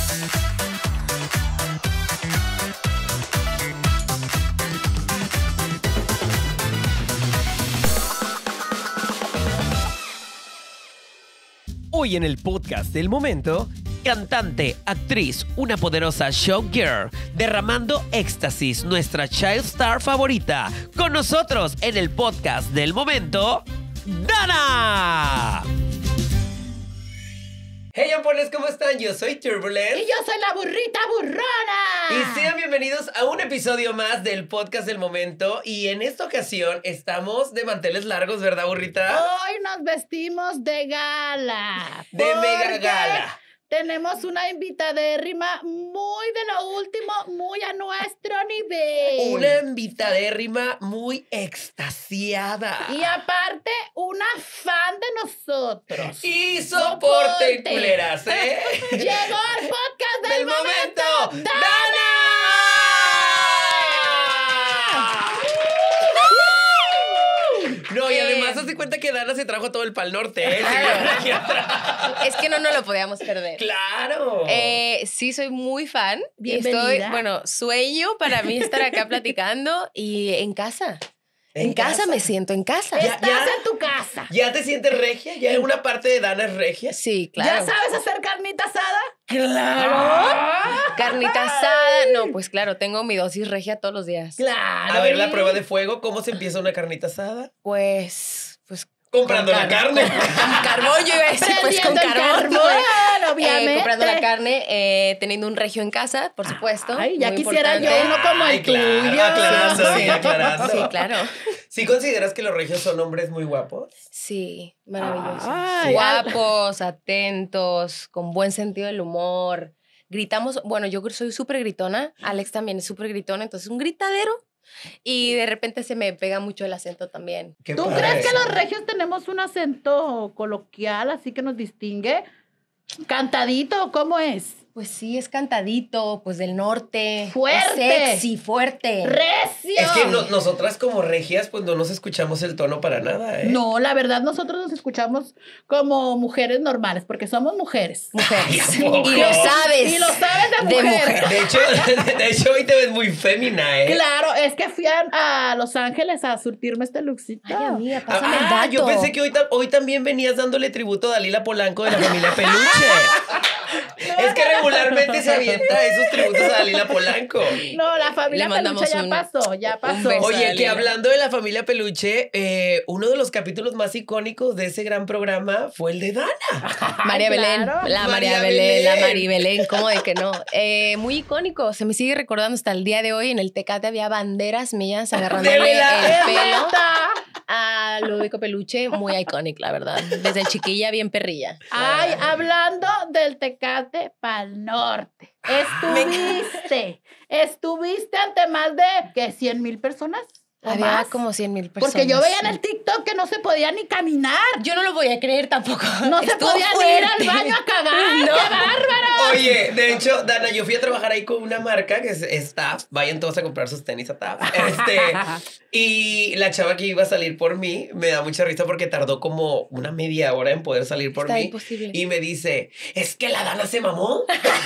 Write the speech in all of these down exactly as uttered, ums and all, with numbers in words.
Hoy en el podcast del momento, cantante, actriz, una poderosa showgirl, derramando éxtasis, nuestra child star favorita. Con nosotros en el podcast del momento, Dana. Hey, amores, ¿cómo están? Yo soy Turbulence. Y yo soy la burrita burrona. Y sean bienvenidos a un episodio más del podcast del momento. Y en esta ocasión estamos de manteles largos, ¿verdad, burrita? Hoy nos vestimos de gala. De mega gala. Tenemos una invitadérrima muy de lo último, muy a nuestro nivel. Una invitadérrima muy extasiada. Y aparte, una fan de nosotros. Y soporte, Soporte. culeras, ¿eh? Llegó el podcast del, ¡Del momento! momento. ¡Dana! No, y además haz de cuenta que Dana se trajo todo el Pal Norte, ¿eh? Aquí atrás. Es que no nos lo podíamos perder. ¡Claro! Eh, sí, soy muy fan. Bienvenida. Estoy, bueno, sueño para mí estar acá platicando y en casa. En, ¿En casa? casa? me siento en casa. Ya- Estás en tu casa. ¿Ya te sientes regia? ¿Ya una parte de Dana es regia? Sí, claro. ¿Ya sabes hacer carnita asada? ¡Claro! Carnita asada. No, pues claro, tengo mi dosis regia todos los días. Claro. A ver, la prueba de fuego, ¿cómo se empieza una carnita asada? Pues, pues. Comprando con la car- carne. Con carbón, yo iba a decir, pues con Prendiendo el carbón. carbón, Eh, obviamente. comprando la carne, eh, teniendo un regio en casa, por supuesto. Ay, ya muy quisiera yo importante. uno como el Ay, claro, tuyo. aclarando, Sí, sí, aclarando. Sí, claro. ¿Sí consideras que los regios son hombres muy guapos? Sí, maravillosos. Ay, Guapos, atentos, con buen sentido del humor. Gritamos, bueno, yo soy súper gritona, Alex también es súper gritona, entonces un gritadero y de repente se me pega mucho el acento también. Qué ¿Tú padre. crees que los regios tenemos un acento coloquial así que nos distingue? ¿Cantadito? ¿Cómo es? Pues sí, es cantadito, pues del norte. Fuerte. Es sexy, fuerte. ¡Recio! Es que no- nosotras como regias, pues no nos escuchamos el tono para nada, ¿eh? No, la verdad, nosotros nos escuchamos como mujeres normales, porque somos mujeres. Mujeres. Ay, ¿a poco? Y lo sabes. Y lo sabes de De mujer. mujer. De hecho, de hecho, hoy te ves muy fémina, ¿eh? Claro, es que fui a, a Los Ángeles a surtirme este lookcito. Ay, amiga, Ah, pásame el ah, dato. yo pensé que hoy, ta- hoy también venías dándole tributo a Dalila Polanco de la familia Peluche. Es que regularmente se avienta esos tributos a Dalila Polanco. No, la familia Le mandamos Peluche ya un- pasó, ya pasó. beso. Oye, que Dalila. hablando de la familia Peluche, eh, uno de los capítulos más icónicos de ese gran programa fue el de Dana. María Ay, Belén, claro. la María María, Belén, la Belén. Mari Belén, ¿cómo de que no? Eh, muy icónico, se me sigue recordando hasta el día de hoy, en el Tecate había banderas mías agarrándole el verdad? pelo Neta. a Ludovico Peluche, muy icónico, la verdad, desde chiquilla bien perrilla. Ay, hablando del Tecate pa'l norte. Estuviste, estuviste ante más de, ¿qué? ¿cien mil personas? ¿O Había más? como cien mil personas. Porque yo veía en el TikTok que no se podía ni caminar. Yo no lo voy a creer tampoco. No se Estuvo podía ni ir al fuerte. baño a cagar. No. ¡Qué bárbaro! Oye, de hecho, Dana, yo fui a trabajar ahí con una marca que es, es Taft. Vayan todos a comprar sus tenis a Taft. Este, y la chava que iba a salir por mí me da mucha risa porque tardó como una media hora en poder salir por Está mí. imposible. Y me dice, es que la Dana se mamó.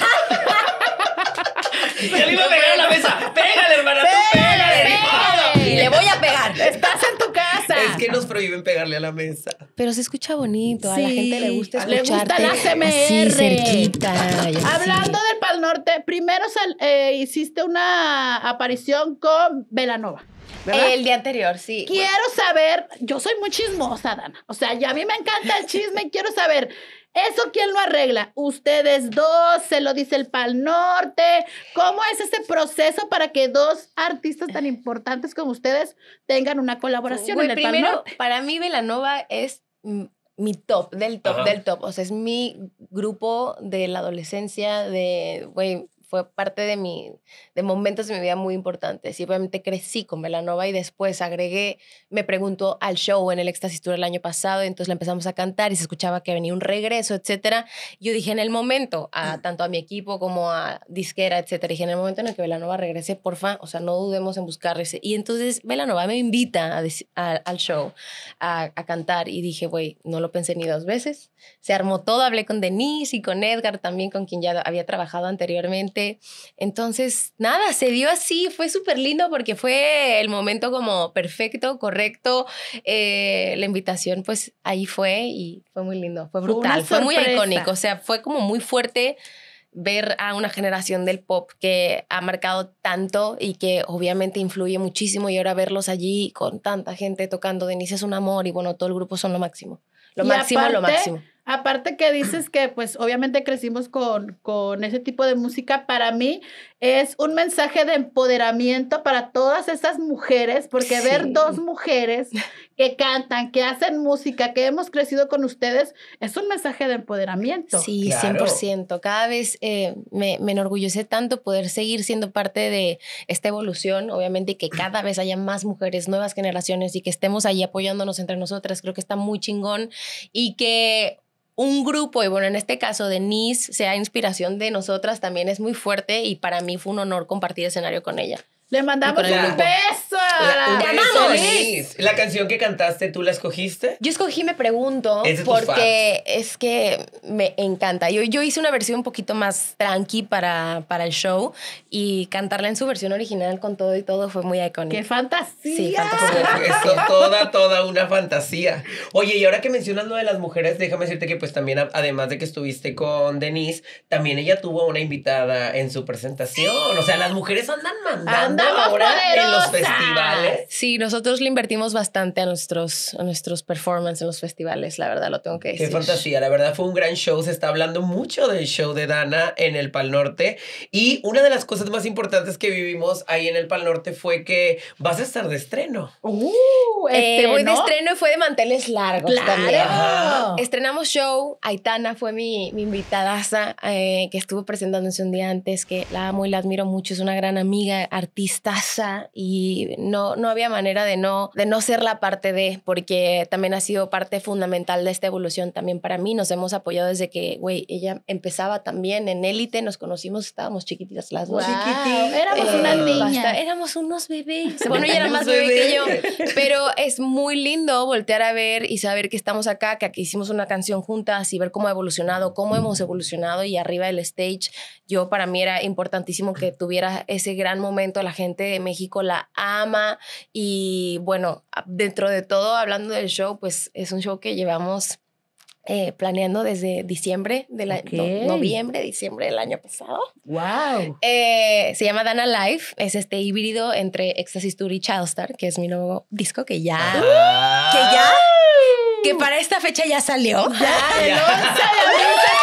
Ya le iba a pegar a la mesa. Pégale, hermana, tú pégale. pégale. Y le voy a pegar. Estás en tu casa. Es que nos prohíben pegarle a la mesa. Pero se escucha bonito, a la Sí, gente le gusta le gusta escucharte la A S M R. así cerquita. y así. Hablando del Pal Norte, primero sal- eh, hiciste una aparición con Belanova, ¿verdad? El día anterior, sí. Quiero saber, yo soy muy chismosa, Dana. O sea, ya a mí me encanta el chisme y quiero saber, ¿eso quién lo arregla? ¿Ustedes dos? ¿Se lo dice el Pal Norte? ¿Cómo es ese proceso para que dos artistas tan importantes como ustedes tengan una colaboración Güey, en el Pal primero, Norte? para mí Belanova es mm, mi top, del top, Ajá. del top. O sea, es mi grupo de la adolescencia, de, güey, fue parte de, mi, de momentos de mi vida muy importantes. Y obviamente crecí con Belanova y después agregué, me preguntó al show en el Éxtasis Tour el año pasado, y entonces le empezamos a cantar y se escuchaba que venía un regreso, etcétera. Yo dije en el momento, a, tanto a mi equipo como a disquera, etcétera, dije en el momento en el que Belanova regrese, porfa, o sea, no dudemos en buscar ese. Y entonces Belanova me invita a, a, al show a, a cantar y dije, güey, no lo pensé ni dos veces. Se armó todo, hablé con Denise y con Edgar también, con quien ya había trabajado anteriormente. Entonces, nada, se dio así, fue súper lindo porque fue el momento como perfecto, correcto. Eh, la invitación, pues ahí fue y fue muy lindo, fue brutal, fue, fue muy icónico, o sea, fue como muy fuerte ver a una generación del pop que ha marcado tanto y que obviamente influye muchísimo, y ahora verlos allí con tanta gente tocando Denise es un amor, y bueno, todo el grupo son lo máximo. Lo y máximo, aparte, lo máximo. Aparte que dices que pues obviamente crecimos con, con ese tipo de música, para mí es un mensaje de empoderamiento para todas esas mujeres, porque Sí. ver dos mujeres que cantan, que hacen música, que hemos crecido con ustedes, es un mensaje de empoderamiento. Sí, Claro. cien por ciento. Cada vez eh, me, me enorgullece tanto poder seguir siendo parte de esta evolución, obviamente, y que cada vez haya más mujeres, nuevas generaciones, y que estemos ahí apoyándonos entre nosotras. Creo que está muy chingón, y que un grupo, y bueno, en este caso Denise, sea inspiración de nosotras, también es muy fuerte, y para mí fue un honor compartir escenario con ella. Le mandamos Y con el un grupo. beso a La, la- un ¡Te beso, amamos! Denise. La canción que cantaste, ¿tú la escogiste? Yo escogí Me Pregunto Es de tus porque es que me encanta. Yo, yo hice una versión un poquito más tranqui para, para el show, y cantarla en su versión original con todo y todo fue muy icónico. ¡Qué fantasía! Sí, fantasía. Eso, toda, toda una fantasía. Oye, y ahora que mencionas lo de las mujeres, déjame decirte que pues también, a- además de que estuviste con Denise, también ella tuvo una invitada en su presentación. O sea, las mujeres andan mandando ¡Andamos ahora en los poderosas! festivales. Sí, nosotros le invertimos bastante a nuestros, a nuestros performances en los festivales, la verdad, lo tengo que decir. Qué fantasía, la verdad fue un gran show, se está hablando mucho del show de Dana en el Pal Norte, y una de las cosas más importantes que vivimos ahí en el Pal Norte fue que vas a estar de estreno. Uh, Eh, voy de ¿estrenó? estreno y fue de manteles largos ¡Claro! también. Ajá. Estrenamos show, Aitana fue mi, mi invitadaza, eh, que estuvo presentándose un día antes, que la amo y la admiro mucho, es una gran amiga, artistaza, y no, no había manera de no, de no ser la parte de, porque también ha sido parte fundamental de esta evolución también para mí. Nos hemos apoyado desde que, güey, ella empezaba también en Élite, nos conocimos, estábamos chiquititas las dos. Wow, Chiquititas. éramos Eh, unas niñas. basta- éramos unos bebés. Bueno, ella era más Unos bebé que yo. bebés. Pero es muy lindo voltear a ver y saber que estamos acá, que aquí hicimos una canción juntas, y ver cómo ha evolucionado, cómo hemos evolucionado, y arriba del stage, yo para mí era importantísimo que tuviera ese gran momento. La gente de México la ama, y bueno, dentro de todo, hablando del show, pues es un show que llevamos eh, planeando desde diciembre, de la, Ok. no, noviembre, diciembre del año pasado. ¡Wow! Eh, se llama Dana Life, es este híbrido entre Éxtasis Tour y Childstar, que es mi nuevo disco que ya, Ah. que ya, que para esta fecha ya salió. ¡Ya, el Ya. once de abril se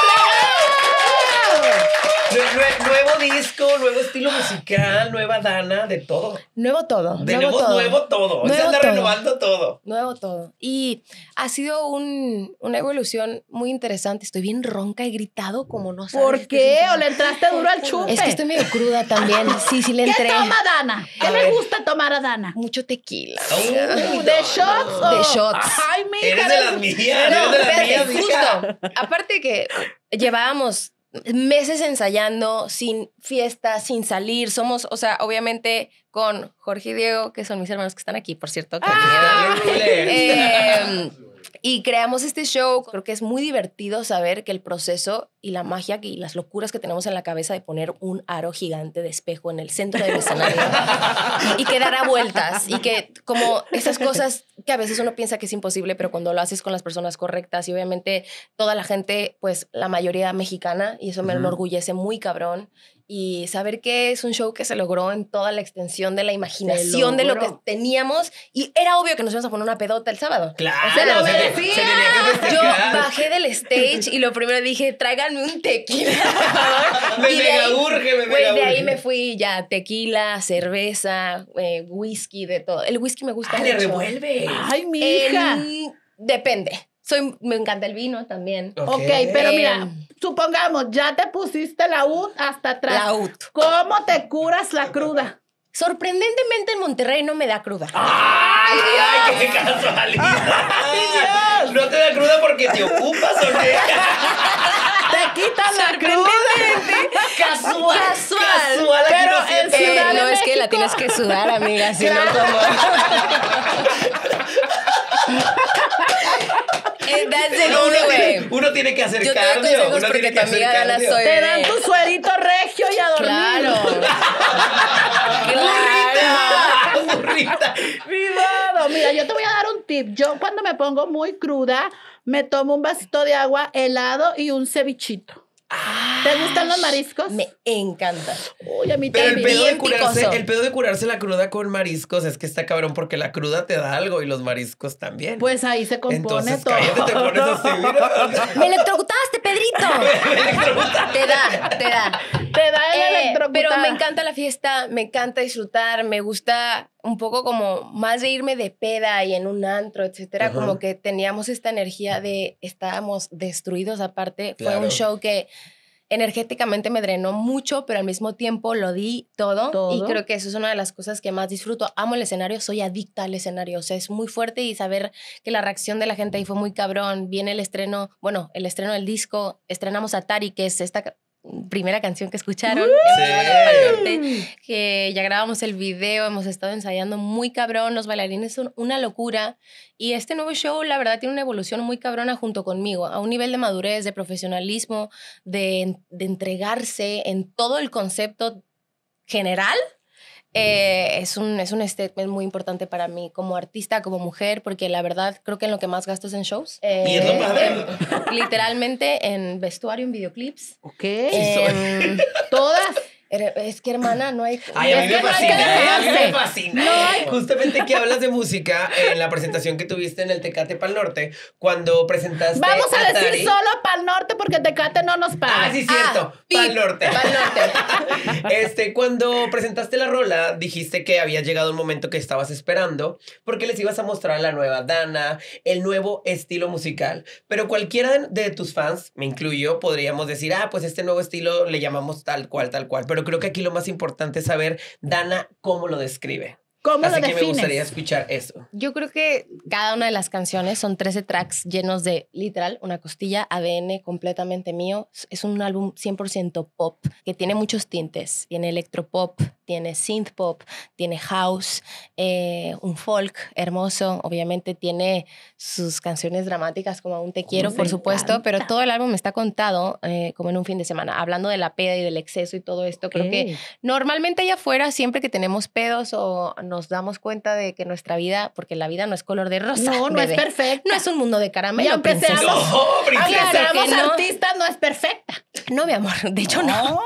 Nue- nue- nuevo disco, nuevo estilo musical, nueva Dana, de todo. Nuevo todo, nuevo Tenemos todo. nuevo todo. Se Nuevo anda todo. renovando todo. Nuevo todo. Y ha sido un, una evolución muy interesante. Estoy bien ronca, he gritado como no sabes. ¿Por qué? ¿O le entraste duro al chupe? Es que estoy medio cruda también. Sí, sí le ¿Qué entré. toma Dana? ¿Qué A le ver. gusta tomar a Dana? Mucho tequila. Uy, ¿De no, shots? no. o- De shots. Ay, mija. Eres de las mías, No, eres de las espérate, mías, hija. justo. Aparte que llevábamos meses ensayando, sin fiesta, sin salir. Somos, o sea, obviamente con Jorge y Diego, que son mis hermanos que están aquí, por cierto. Que Ah, eh, y creamos este show. Creo que es muy divertido saber que el proceso y la magia y las locuras que tenemos en la cabeza de poner un aro gigante de espejo en el centro del escenario y, y que dará vueltas, y que como esas cosas que a veces uno piensa que es imposible, pero cuando lo haces con las personas correctas, y obviamente toda la gente, pues la mayoría mexicana, y eso me Ujú. enorgullece muy cabrón. Y saber que es un show que se logró en toda la extensión de la imaginación de lo que logró. teníamos. Y era obvio que nos íbamos a poner una pedota el sábado. Claro, Se lo se, te- merecía. se tenía que Yo festejar. bajé del stage y lo primero dije, tráiganme un tequila, por favor. Me Y de mega ahí- urge, me Güey, mega de ahí urge. me fui ya tequila, cerveza, eh, whisky, de todo. El whisky me gusta Ah, le mucho. revuelve. Ay, mija. En- Depende. Soy, me encanta el vino también. Ok, okay, pero Eh, mira, supongamos, ya te pusiste la U hasta atrás. La U. ¿Cómo te curas la cruda? Sorprendentemente en Monterrey no me da cruda. ¡Ay, Dios! ¡Qué casualidad! ¡Ay, Dios! ¿No te da cruda porque te ocupas o qué? Te quitan la cruda. Casual. Casual. Casual. Aquí Pero no en siento- Ciudad Eh, de no, es que la México. tienes que sudar, amiga, si Claro. no como... Eh, that's the No, only uno, way. tiene, uno tiene que hacer Yo te doy cardio. consejos Uno porque tiene tu que hacer amiga Dana cardio. soy- Te dan tu suerito regio y a dormir. Claro. ¡Burrita! ¡Burrita! Cuidado. Mira, yo te voy a dar un tip. Yo cuando me pongo muy cruda, me tomo un vasito de agua helado y un cevichito. ¿Te gustan los mariscos? Me encanta. Uy, a mí Pero el también. pedo, de Bien curarse, picoso. el pedo de curarse la cruda con mariscos es que está cabrón porque la cruda te da algo y los mariscos también. Pues ahí se compone Entonces, todo. cállate, te pones así, mira. ¡Me electrocutaste, Pedrito! te da, te da. Te da el Eh, electrocutada. pero me encanta la fiesta, me encanta disfrutar, me gusta un poco como más de irme de peda y en un antro, etcétera, Ajá. como que teníamos esta energía de estábamos destruidos aparte. Fue Claro. un show que energéticamente me drenó mucho, pero al mismo tiempo lo di todo, Todo. y creo que eso es una de las cosas que más disfruto. Amo el escenario, soy adicta al escenario, o sea, es muy fuerte y saber que la reacción de la gente ahí fue muy cabrón. Viene el estreno, bueno, el estreno del disco, estrenamos Atari, que es esta ca- primera canción que escucharon, Sí. en vivo en el Pal Norte, que ya grabamos el video, hemos estado ensayando muy cabrón, los bailarines son una locura, y este nuevo show la verdad tiene una evolución muy cabrona junto conmigo, a un nivel de madurez, de profesionalismo, de, de entregarse en todo el concepto general. Eh, es, un, es un statement muy importante para mí como artista, como mujer, porque la verdad creo que en lo que más gasto es en shows. Eh, Y es lo padre. en- literalmente en vestuario, en videoclips. Ok. Em, Todas. er- es que, hermana, no hay... Ay, a mí Es me que no hay fascina, que ¿eh? a mí me dejarse. fascina. No hay- Justamente que hablas de música, en la presentación que tuviste en el Tecate Pal Norte, cuando presentaste Vamos a Atari. decir solo Pal Norte porque Tecate no nos paga. Ah, sí, cierto. Ah, Pal pip, Norte. Pal Norte. Este, cuando presentaste la rola, dijiste que había llegado un momento que estabas esperando porque les ibas a mostrar la nueva Dana, el nuevo estilo musical. Pero cualquiera de tus fans, me incluyo, podríamos decir, ah, pues este nuevo estilo le llamamos tal cual, tal cual. Pero creo que aquí lo más importante es saber, Dana, cómo lo describe. ¿Cómo Así lo que me gustaría defines? escuchar eso. Yo creo que cada una de las canciones son trece tracks llenos de, literal, una costilla, A D N completamente mío. Es un álbum cien por ciento pop, que tiene muchos tintes. Tiene electropop, tiene synth pop, tiene house, eh, un folk hermoso. Obviamente tiene sus canciones dramáticas como Aún te quiero, Me por supuesto, encanta. pero todo el álbum está contado eh, como en un fin de semana. Hablando de la peda y del exceso y todo esto, creo que Ok. normalmente allá afuera, siempre que tenemos pedos o nos damos cuenta de que nuestra vida, porque la vida no es color de rosa, No, no bebé. es perfecta. No es un mundo de caramelo, Y aunque princesa. seamos- No, Aunque princesa. Claro seamos que no. artistas, no es perfecta. No, mi amor, de hecho no.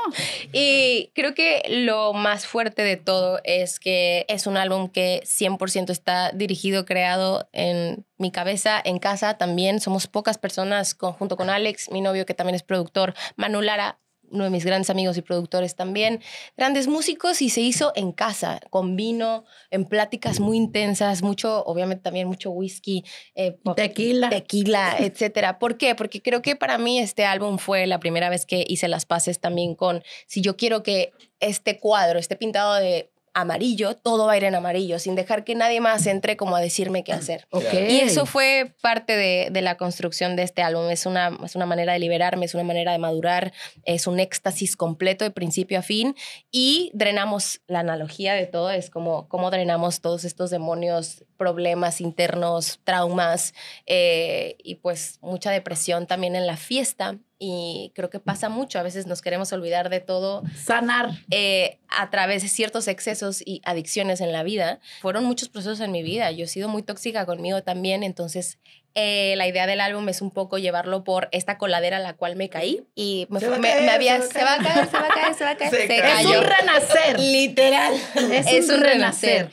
Y creo que lo más fuerte de todo es que es un álbum que cien por ciento está dirigido, creado en mi cabeza, en casa también. Somos pocas personas, con, junto con Alex, mi novio que también es productor, Manu Lara, uno de mis grandes amigos y productores también, grandes músicos, y se hizo en casa, con vino, en pláticas muy intensas, mucho, obviamente también mucho whisky, eh, pop- Tequila. tequila, etcétera. ¿Por qué? Porque creo que para mí este álbum fue la primera vez que hice las paces también con, si yo quiero que este cuadro esté pintado de amarillo, todo va a ir en amarillo, sin dejar que nadie más entre como a decirme qué hacer. Ok. Y eso fue parte de, de la construcción de este álbum. Es una, es una manera de liberarme, es una manera de madurar, es un éxtasis completo de principio a fin, y drenamos la analogía de todo, es como cómo drenamos todos estos demonios, problemas internos, traumas, eh, y pues mucha depresión también en la fiesta. Y creo que pasa mucho, a veces nos queremos olvidar de todo Sanar. eh, a través de ciertos excesos y adicciones en la vida. Fueron muchos procesos en mi vida. Yo he sido muy tóxica conmigo también. Entonces, eh, la idea del álbum es un poco llevarlo por esta coladera a la cual me caí. Y me, Se fue- va a me- caer, me había... se Se va va a a caer, se va a caer, se va a caer. Se Se cayó. Es cayó. un renacer. Literal. Es un renacer.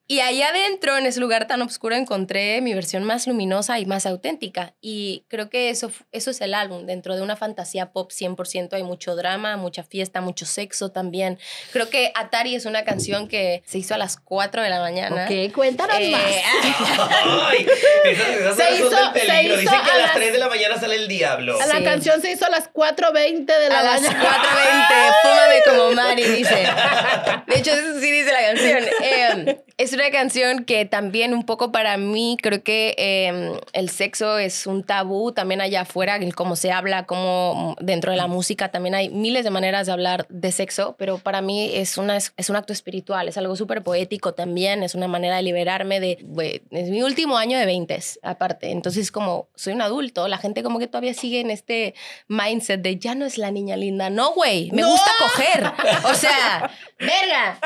Y ahí adentro, en ese lugar tan oscuro, encontré mi versión más luminosa y más auténtica. Y creo que eso, eso es el álbum. Dentro de una fantasía pop cien por ciento hay mucho drama, mucha fiesta, mucho sexo también. Creo que Atari es una canción que se hizo a las cuatro de la mañana. Ok, cuéntanos Eh, más. Ay, esas, esas Se horas hizo- son del se peligro. hizo Dicen que a a las las- tres de la mañana sale el diablo. La Sí. canción se hizo a las cuatro veinte de la A las mañana. cuatro veinte, fúmame como Mari, dice. De hecho, eso sí dice la canción. Eh, es una canción que también un poco para mí, creo que eh, el sexo es un tabú también allá afuera, el cómo se habla, cómo dentro de la música también hay miles de maneras de hablar de sexo, pero para mí es, una, es un acto espiritual, es algo súper poético también, es una manera de liberarme de... de es mi último año de veintes, aparte. Entonces, como soy un adulto, la gente como que todavía sigue en este mindset de ya no es la niña linda. No, güey, me ¡No! gusta coger. O sea, verga.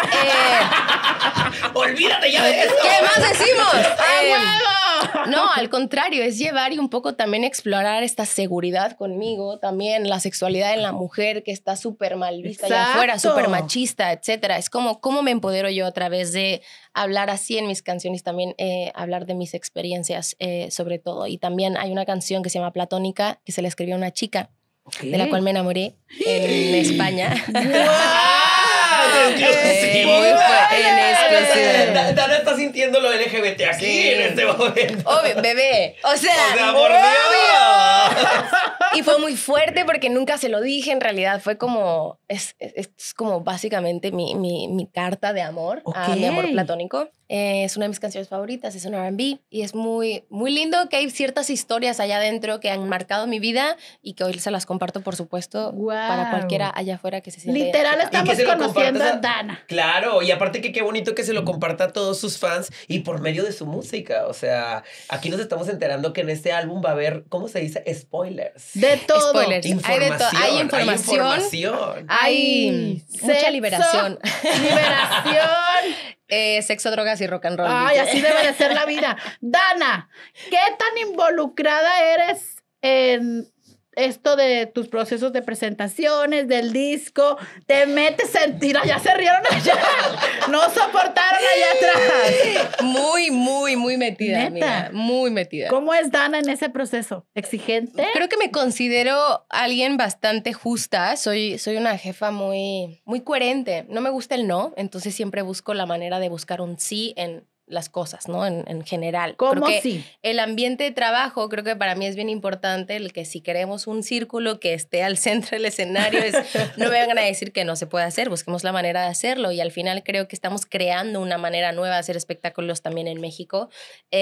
Eh, Olvídate ya de eso. ¿Qué más decimos? ¡A Eh, huevo! no, al contrario, es llevar y un poco también explorar esta seguridad conmigo, también la sexualidad en la mujer que está súper mal vista allá Exacto. afuera, súper machista, etcétera. Es como cómo me empodero yo a través de hablar así en mis canciones, también eh, hablar de mis experiencias eh, sobre todo. Y también hay una canción que se llama Platónica, que se le escribió a una chica, de la cual me enamoré en España. ¡Ah! Eh, muy fu- en exclusiva. Da- Dana está sintiendo lo L G B T aquí Sí. en este momento. Obvio, bebé. O sea, O sea, por Dios. y fue muy fuerte porque nunca se lo dije. En realidad fue como, es, es, es como básicamente mi, mi, mi carta de amor a Ok. mi amor platónico. Eh, es una de mis canciones favoritas, es un R and B y es muy, muy lindo que hay ciertas historias allá adentro que han marcado mi vida y que hoy se las comparto, por supuesto, Guau. para cualquiera allá afuera que se siente Literal identificado. Y que estamos se lo conociendo compartas a Dana. Claro, y aparte que qué bonito que se lo comparta a todos sus fans y por medio de su música. O sea, aquí nos estamos enterando que en este álbum va a haber, ¿cómo se dice? Spoilers. De todo. Spoilers. Hay de to- Información. hay información. Hay información. Hay Sexo, mucha liberación. Liberación. Eh, sexo, drogas y rock and roll. Ay, dice. así debe de ser la vida. Dana, ¿qué tan involucrada eres en esto de tus procesos de presentaciones, del disco? Te metes en tira, ya se rieron allá. No soportaron allá atrás. Muy, muy, muy metida, ¿Neta? amiga. Muy metida. ¿Cómo es Dana en ese proceso? ¿Exigente? Creo que me considero alguien bastante justa. Soy, soy una jefa muy, muy coherente. No me gusta el no, entonces siempre busco la manera de buscar un sí en las cosas, ¿no? En, en general. ¿Cómo Creo que sí? el ambiente de trabajo, creo que para mí es bien importante el que si queremos un círculo que esté al centro del escenario, es, no me vengan a decir que no se puede hacer, busquemos la manera de hacerlo y al final creo que estamos creando una manera nueva de hacer espectáculos también en México,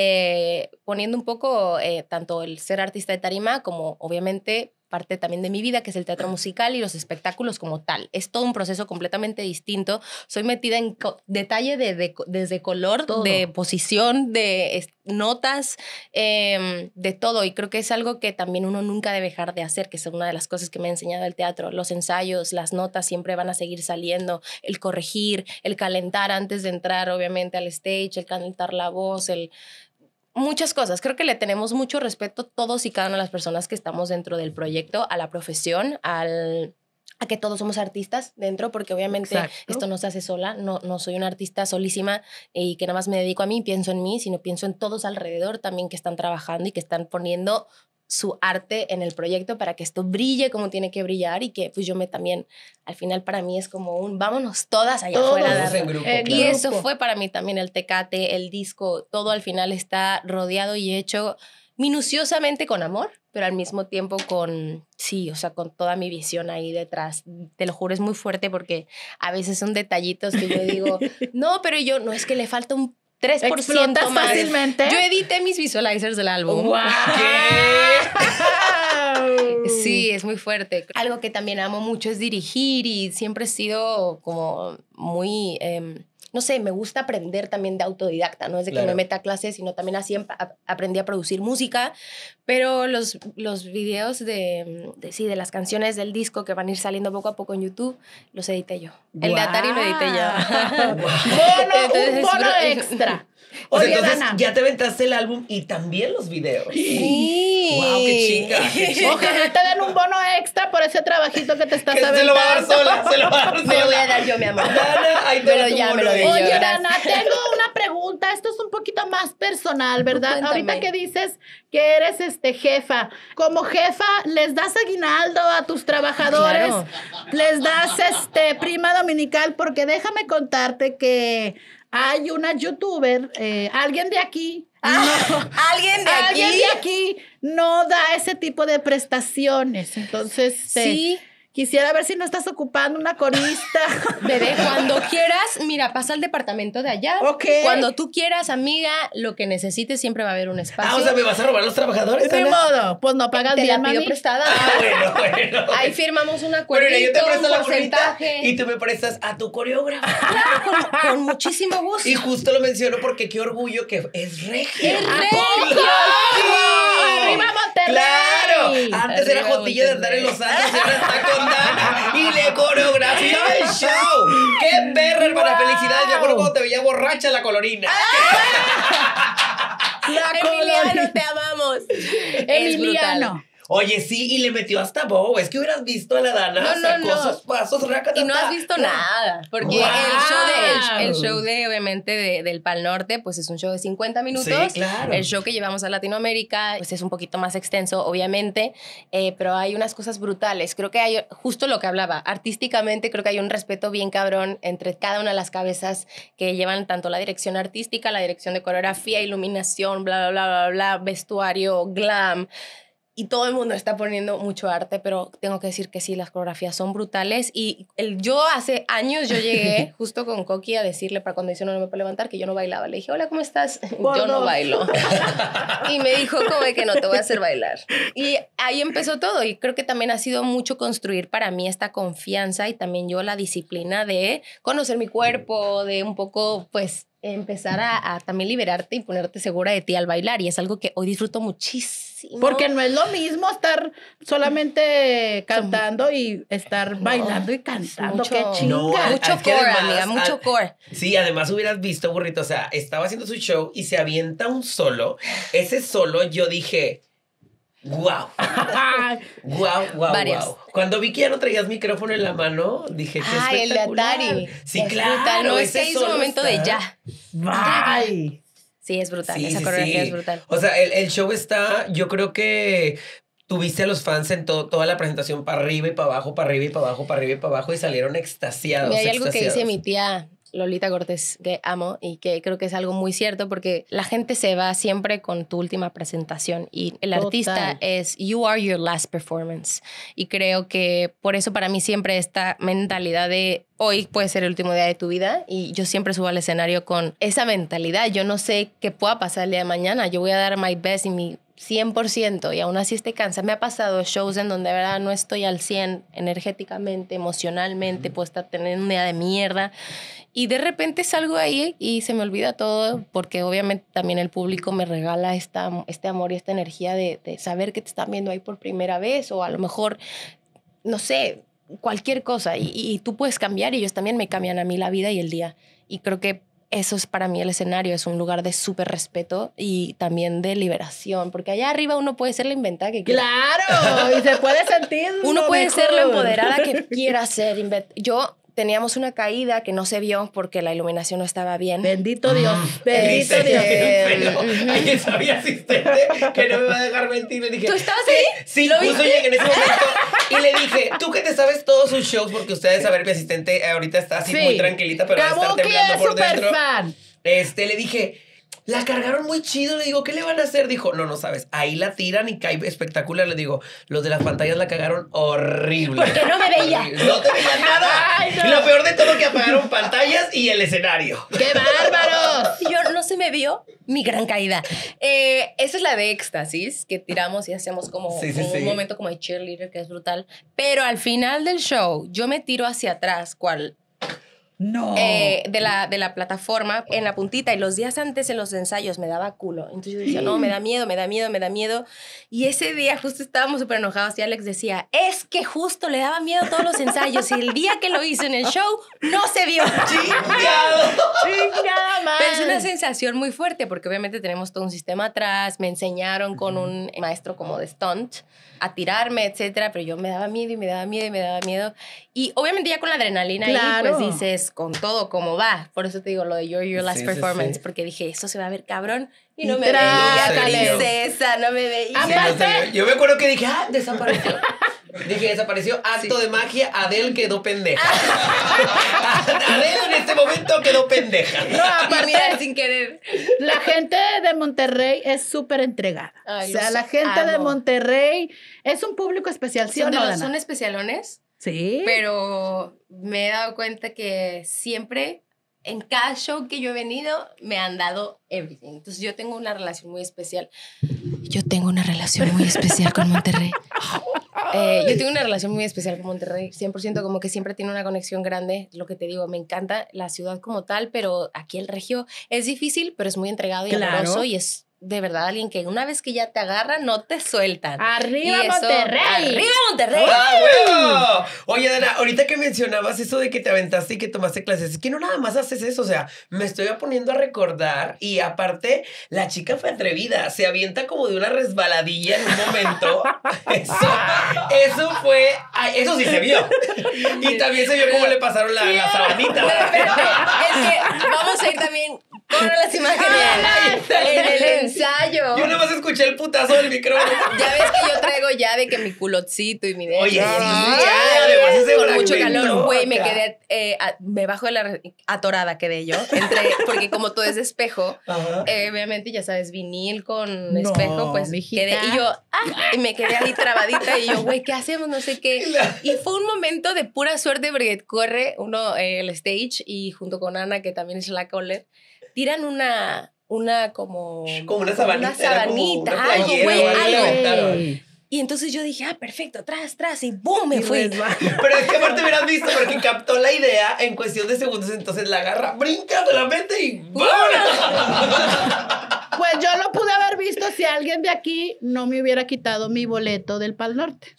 eh, poniendo un poco eh, tanto el ser artista de tarima como obviamente parte también de mi vida, que es el teatro musical y los espectáculos como tal. Es todo un proceso completamente distinto. Soy metida en co- detalle de, de- desde color, Todo. de posición, de es- notas, eh, de todo. Y creo que es algo que también uno nunca debe dejar de hacer, que es una de las cosas que me ha enseñado el teatro. Los ensayos, las notas siempre van a seguir saliendo. El corregir, el calentar antes de entrar, obviamente, al stage, el calentar la voz, el... Muchas cosas. Creo que le tenemos mucho respeto todos y cada una de las personas que estamos dentro del proyecto, a la profesión, al, a que todos somos artistas dentro, porque obviamente Exacto. esto no se hace sola. No, no soy una artista solísima y que nada más me dedico a mí, pienso en mí, sino pienso en todos alrededor también que están trabajando y que están poniendo su arte en el proyecto para que esto brille como tiene que brillar y que pues yo me también, al final para mí es como un vámonos todas allá Todos afuera. a Todos dar- en grupo, Eh, y claro. eso fue para mí también el Tecate, el disco, todo al final está rodeado y hecho minuciosamente con amor, pero al mismo tiempo con, sí, o sea, con toda mi visión ahí detrás. Te lo juro, es muy fuerte porque a veces son detallitos que yo digo, no, pero yo, no, es que le falta un tres por ciento ¿Explotas más. fácilmente? Yo edité mis visualizers del álbum. ¡Wow! Sí, es muy fuerte. Algo que también amo mucho es dirigir y siempre he sido como muy, eh, no sé, me gusta aprender también de autodidacta, no es de que Claro. me meta a clases, sino también así em- a- aprendí a producir música, pero los, los videos de, de, sí, de las canciones del disco que van a ir saliendo poco a poco en YouTube, los edité yo. El de Atari lo edité yo. Bono, Entonces, un bono bro- extra. O sea, Oye, entonces Dana. ya te aventaste el álbum y también los videos. Sí. Wow, qué chica, qué chica. Ojalá te den un bono extra por ese trabajito que te estás Que aventando. se lo va a dar sola, se lo va a dar sola. Me lo voy a dar yo, mi amor. Dana, ahí te Pero va tu ya me bono lo di extra. yo. Oye, Gracias. Dana, tengo una pregunta poquito más personal, ¿verdad? Cuéntame. Ahorita que dices que eres este jefa, como jefa, ¿les das aguinaldo a tus trabajadores? Claro. ¿Les das este prima dominical? Porque déjame contarte que hay una youtuber, eh, alguien de aquí, Ah, ¿Alguien de aquí? alguien de aquí no da ese tipo de prestaciones. Entonces, este, Sí. quisiera ver si no estás ocupando una corista. Bebé, cuando quieras, mira, pasa al departamento de allá. Ok. Cuando tú quieras, amiga, lo que necesites, siempre va a haber un espacio. Ah, o sea, ¿me vas a robar los trabajadores, De Ana? modo, pues no pagas Te bien, la pido mami. prestada. Ah, bueno, bueno. Ahí firmamos un Pero acuerdito, mira, yo te un presto la cornita porcentaje. y tú me prestas a tu coreógrafo. Con, con muchísimo gusto. Y justo lo menciono porque qué orgullo que es regio. ¡Es ¿A regio! poco? ¡Claro! ¡Arriba Monterrey! ¡Claro! Antes era Arriba Jotillo de andar en los Monterrey. Santos y ahora está con Dana y le coreografió el show. ¡Qué perra, hermana! Wow. ¡Felicidades! Me acuerdo cuando te veía borracha la colorina. La Emiliano, colonia. te amamos. Es Emiliano. brutal. Oye, sí, y le metió hasta bobo. Es que hubieras visto a la Dana. No, no, sacó no. sus pasos, racatata. Y no has visto nada, porque Wow. el show de, el, el show de obviamente de- del Pal Norte, pues es un show de cincuenta minutos. Sí, claro. El show que llevamos a Latinoamérica, pues es un poquito más extenso, obviamente, eh, pero hay unas cosas brutales. Creo que hay justo lo que hablaba, artísticamente creo que hay un respeto bien cabrón entre cada una de las cabezas que llevan tanto la dirección artística, la dirección de coreografía, iluminación, bla, bla, bla, bla, bla, vestuario, glam. Y todo el mundo está poniendo mucho arte, pero tengo que decir que sí, las coreografías son brutales. Y el, yo hace años yo llegué justo con Coqui a decirle para cuando dice no, no me puedo levantar, que yo no bailaba. Le dije, hola, ¿cómo estás? Por yo no dos. bailo. Y me dijo, ¿cómo de que no te voy a hacer bailar? Y ahí empezó todo. Y creo que también ha sido mucho construir para mí esta confianza y también yo la disciplina de conocer mi cuerpo, de un poco, pues, empezar a, a también liberarte y ponerte segura de ti al bailar. Y es algo que hoy disfruto muchísimo. Porque no es lo mismo estar solamente cantando y estar bailando y cantando. mucho- ¡Qué chinga! No, Mucho es que core, además, amiga, mucho al- core. Sí, además hubieras visto, burrito, o sea, estaba haciendo su show y se avienta un solo. Ese solo yo dije, wow, wow, wow, Varias. wow. Cuando vi que ya no traías micrófono en la mano, dije, qué Ay, el de espectacular. Atari. Sí, Es claro. brutal. No, es ese que hizo un solo momento está- de ya. ¡Ay! Sí, es brutal. Sí, Esa sí, coreografía sí. es brutal. O sea, el, el show está, yo creo que tuviste a los fans en todo, toda la presentación para arriba y para abajo, para arriba y para abajo, para arriba y para abajo y salieron extasiados. Y hay algo que extasiados. dice mi tía Lolita Cortés, que amo y que creo que es algo muy cierto porque la gente se va siempre con tu última presentación y el Total. artista es you are your last performance. Y creo que por eso para mí siempre esta mentalidad de hoy puede ser el último día de tu vida y yo siempre subo al escenario con esa mentalidad. Yo no sé qué pueda pasar el día de mañana. Yo voy a dar my best y mi cien por ciento y aún así esté cansada. Me ha pasado shows en donde de verdad no estoy al cien energéticamente, emocionalmente, puedo estar teniendo un día de mierda y de repente salgo ahí y se me olvida todo porque obviamente también el público me regala esta, este amor y esta energía de, de saber que te están viendo ahí por primera vez o a lo mejor, no sé, cualquier cosa y, y tú puedes cambiar y ellos también me cambian a mí la vida y el día y creo que eso es para mí el escenario, es un lugar de súper respeto y también de liberación, porque allá arriba uno puede ser la inventada que quiera. ¡Claro! Y se puede sentir Uno lo puede ser lo mejor. empoderada que quiera ser. inve- Yo teníamos una caída que no se vio porque la iluminación no estaba bien. Bendito Dios, Dice, bendito Dios. Eh, pero ujú. ahí sabía asistente que no me va a dejar mentir. Le dije, ¿Tú estabas ahí? sí, ¿Lo justo viste? llegué en ese momento y le dije, tú que te sabes todos sus shows, porque ustedes saber, mi asistente ahorita está así Sí. muy tranquilita, pero debe estar Kabuki temblando es por súper dentro. fan. Este, le dije, la cargaron muy chido. Le digo, ¿qué le van a hacer? Dijo, no, no sabes. Ahí la tiran y cae espectacular. Le digo, los de las pantallas la cagaron horrible. Porque no me veía. No te veía nada. Ay, no. Y lo peor de todo que apagaron pantallas y el escenario. ¡Qué bárbaros! Yo no se me vio mi gran caída. Eh, esa es la de éxtasis, que tiramos y hacemos como, Sí, sí, como sí. un momento como de cheerleader, que es brutal. Pero al final del show, yo me tiro hacia atrás, cual No. eh, de, la, de la plataforma en la puntita y los días antes en los ensayos me daba culo. Entonces yo decía, no, me da miedo, me da miedo, me da miedo. Y ese día justo estábamos súper enojados y Alex decía, es que justo le daba miedo todos los ensayos y el día que lo hice en el show no se vio. ¡Chingado! ¡Chingada madre! Pero es una sensación muy fuerte porque obviamente tenemos todo un sistema atrás. Me enseñaron con un maestro como de stunt a tirarme, etcétera. Pero yo me daba miedo y me daba miedo y me daba miedo. Y obviamente ya con la adrenalina Claro. ahí, pues dices, pues con todo como va. Por eso te digo lo de Your Your Last Sí, sí, Performance, sí. porque dije, esto se va a ver cabrón. Y Y no me tras, veía, serio. princesa, no me veía. Ah, Sí, no Aparte- sé, yo me acuerdo que dije, ah, desapareció. Dije, desapareció, acto Sí. de magia, Adele quedó pendeja. Adele en este momento quedó pendeja. No, Y aparte, mira, sin querer. la gente de Monterrey es súper entregada. Ay, o sea, los la gente de amo. Monterrey es un público especial, ¿sí o Son, de no, los- Dana? son especialones, Sí. pero me he dado cuenta que siempre, en cada show que yo he venido, me han dado everything. Entonces yo tengo una relación muy especial. Yo tengo una relación muy especial con Monterrey. Eh, yo tengo una relación muy especial con Monterrey, cien por ciento, como que siempre tiene una conexión grande. Lo que te digo, me encanta la ciudad como tal, pero aquí el regio es difícil, pero es muy entregado y Claro. amoroso y es de verdad alguien que una vez que ya te agarra, no te sueltan. ¡Arriba Y eso- Monterrey! ¡Arriba Monterrey! ¡Ah, huevo! Oye, Dana, ahorita que mencionabas eso de que te aventaste y que tomaste clases, es que no nada más haces eso, o sea, me estoy poniendo a recordar y aparte, la chica fue atrevida, se avienta como de una resbaladilla en un momento. Eso, eso fue, ay, eso sí se vio. Y también se vio cómo le pasaron la, la sabanita. Pero espérate, es que vamos a ir también con las imágenes en el ensayo. Yo nada más escuché el putazo del micrófono. Ya ves que yo traigo ya de que mi culotcito y mi dedo. Oye, sí, Ay, ya, además ese con mucho fragmento, calor. Güey, me acá. quedé, eh, a- me bajo de la re- atorada quedé yo. Entre, porque como todo es de espejo, Ajá. eh, obviamente, ya sabes, vinil con No, espejo, pues mijita. quedé. Y yo, ah, y me quedé ahí trabadita. Y yo, güey, ¿qué hacemos? No sé qué. Y fue un momento de pura suerte porque corre uno eh, el stage y junto con Ana, que también es la caller, tiran una, una como... Como una sabanita. Una era como sabanita, una algo, playera güey, o algo. algo. Aventaron. Y entonces yo dije, ah, perfecto, tras, tras, y boom, me Y fui. resbala. Pero es que aparte hubieras visto porque captó la idea en cuestión de segundos, entonces la agarra, brinca de la mente y ¡vámonos! Pues yo lo pude haber visto si alguien de aquí no me hubiera quitado mi boleto del Pal Norte.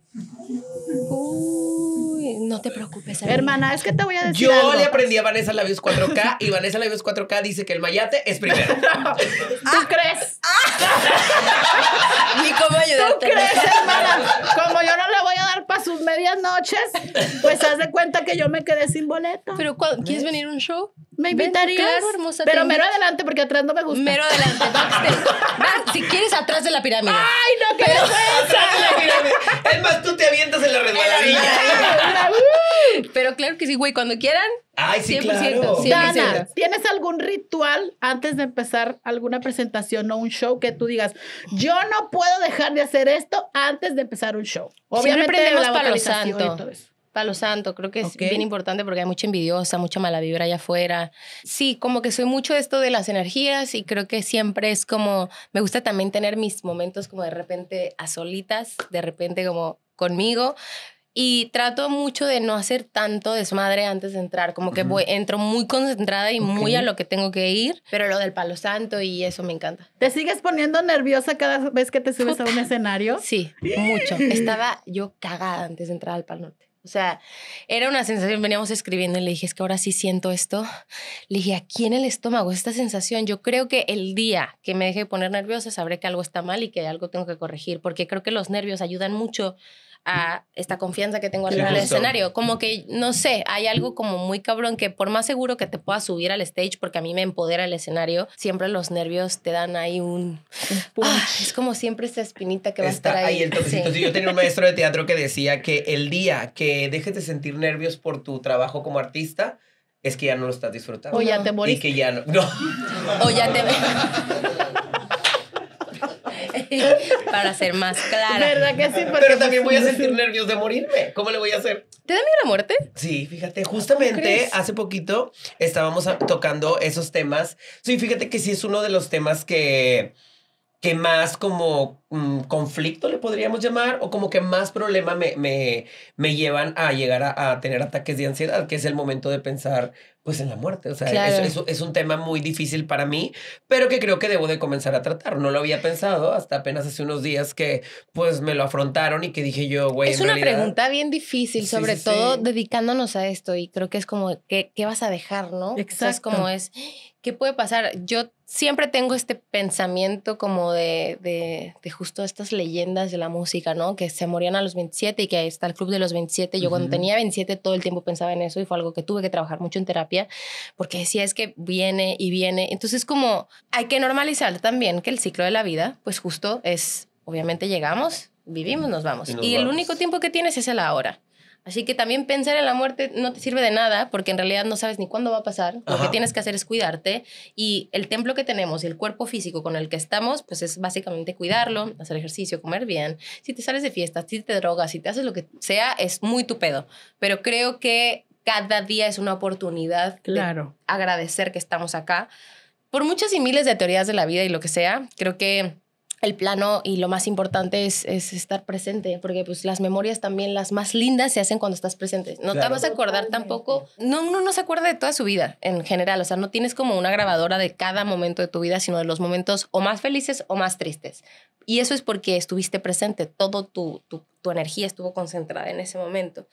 Uy, no te preocupes, amiga. Hermana, es que te voy a decir Yo algo. le aprendí a Vanessa Labios cuatro K y Vanessa Labios cuatro K dice que el mayate es primero. ¿Tú crees? ¿Y cómo ¿Tú ayudarte? crees, hermana? Como yo no le voy a dar para sus medias noches, pues haz de cuenta que yo me quedé sin boleto. Pero ¿cuándo- ¿quieres venir a un show? ¿Me Ven, invitarías? claro, hermosa, Pero te mero invito. adelante porque atrás no me gusta. Mero adelante, backstage. Va, si quieres, atrás de la pirámide. ¡Ay, no, qué Pero- Atrás de la pirámide. Es más, tú te avientas en la resbaladilla. vergüenza! Pero claro que sí, güey, cuando quieran. Ay, sí, cien por ciento, claro. cien por ciento. Dana, ¿tienes algún ritual antes de empezar alguna presentación o un show que tú digas, yo no puedo dejar de hacer esto antes de empezar un show? Obviamente prendemos la palo vocalización y santo. todo eso. Palo santo, creo que es Ok. bien importante porque hay mucha envidiosa, mucha mala vibra allá afuera. Sí, como que soy mucho de esto de las energías y creo que siempre es como, me gusta también tener mis momentos como de repente a solitas, de repente como conmigo. Y trato mucho de no hacer tanto desmadre antes de entrar, como que voy, entro muy concentrada y muy Ok. a lo que tengo que ir, pero lo del palo santo y eso me encanta. ¿Te sigues poniendo nerviosa cada vez que te subes a un escenario? Sí, mucho. Estaba yo cagada antes de entrar al Pal Norte. O sea, era una sensación, veníamos escribiendo y le dije, es que ahora sí siento esto. Le dije, aquí en el estómago, esta sensación, yo creo que el día que me deje de poner nerviosa, sabré que algo está mal y que algo tengo que corregir, porque creo que los nervios ayudan mucho a esta confianza que tengo Sí, arriba del justo. escenario. Como que, no sé, hay algo como muy cabrón que por más seguro que te puedas subir al stage, porque a mí me empodera el escenario, siempre los nervios te dan ahí un... Ah, es como siempre esa espinita que va a Está estar ahí. ahí el toquecito. Sí. Sí, yo tenía un maestro de teatro que decía que el día que dejes de sentir nervios por tu trabajo como artista, es que ya no lo estás disfrutando. O ya te Y moriste. que ya no. No. O ya te... Para ser más clara. ¿Verdad que sí? Porque Pero también voy a pues, sentir nervios de morirme. ¿Cómo le voy a hacer? ¿Te da miedo la muerte? Sí, fíjate, justamente crees? hace poquito estábamos a- tocando esos temas. Sí, fíjate que sí es uno de los temas que, que más como mm, conflicto le podríamos llamar o como que más problema me, me, me llevan a llegar a, a tener ataques de ansiedad, que es el momento de pensar pues en la muerte. O sea, Claro. es, es- es un tema muy difícil para mí, pero que creo que debo de comenzar a tratar. No lo había pensado hasta apenas hace unos días que pues me lo afrontaron y que dije yo, güey, Es en una realidad- pregunta bien difícil, Sí, sobre sí, todo sí. dedicándonos a esto. Y creo que es como, ¿qué, qué vas a dejar, no? O sea, es Exacto. como es, ¿qué puede pasar? Yo siempre tengo este pensamiento como de, de, de justo estas leyendas de la música, ¿no? Que se morían a los veintisiete y que está el club de los veintisiete. Yo uh-huh. cuando tenía veintisiete todo el tiempo pensaba en eso y fue algo que tuve que trabajar mucho en terapia porque decía es que viene y viene. Entonces como hay que normalizar también que el ciclo de la vida, pues justo es, obviamente llegamos, vivimos, nos vamos. Y, nos y vamos. El único tiempo que tienes es el ahora. Así que también pensar en la muerte no te sirve de nada porque en realidad no sabes ni cuándo va a pasar. Ajá. Lo que tienes que hacer es cuidarte y el templo que tenemos y el cuerpo físico con el que estamos, pues es básicamente cuidarlo, hacer ejercicio, comer bien. Si te sales de fiesta, si te drogas, si te haces lo que sea, es muy tu pedo. Pero creo que cada día es una oportunidad claro. de agradecer que estamos acá. Por muchas y miles de teorías de la vida y lo que sea, creo que el plano y lo más importante es, es estar presente, porque pues las memorias también, las más lindas, se hacen cuando estás presente. No claro. te vas a acordar tampoco, no, uno no se acuerda de toda su vida en general, o sea, no tienes como una grabadora de cada momento de tu vida, sino de los momentos o más felices o más tristes. Y eso es porque estuviste presente, todo tu, tu, tu energía estuvo concentrada en ese momento.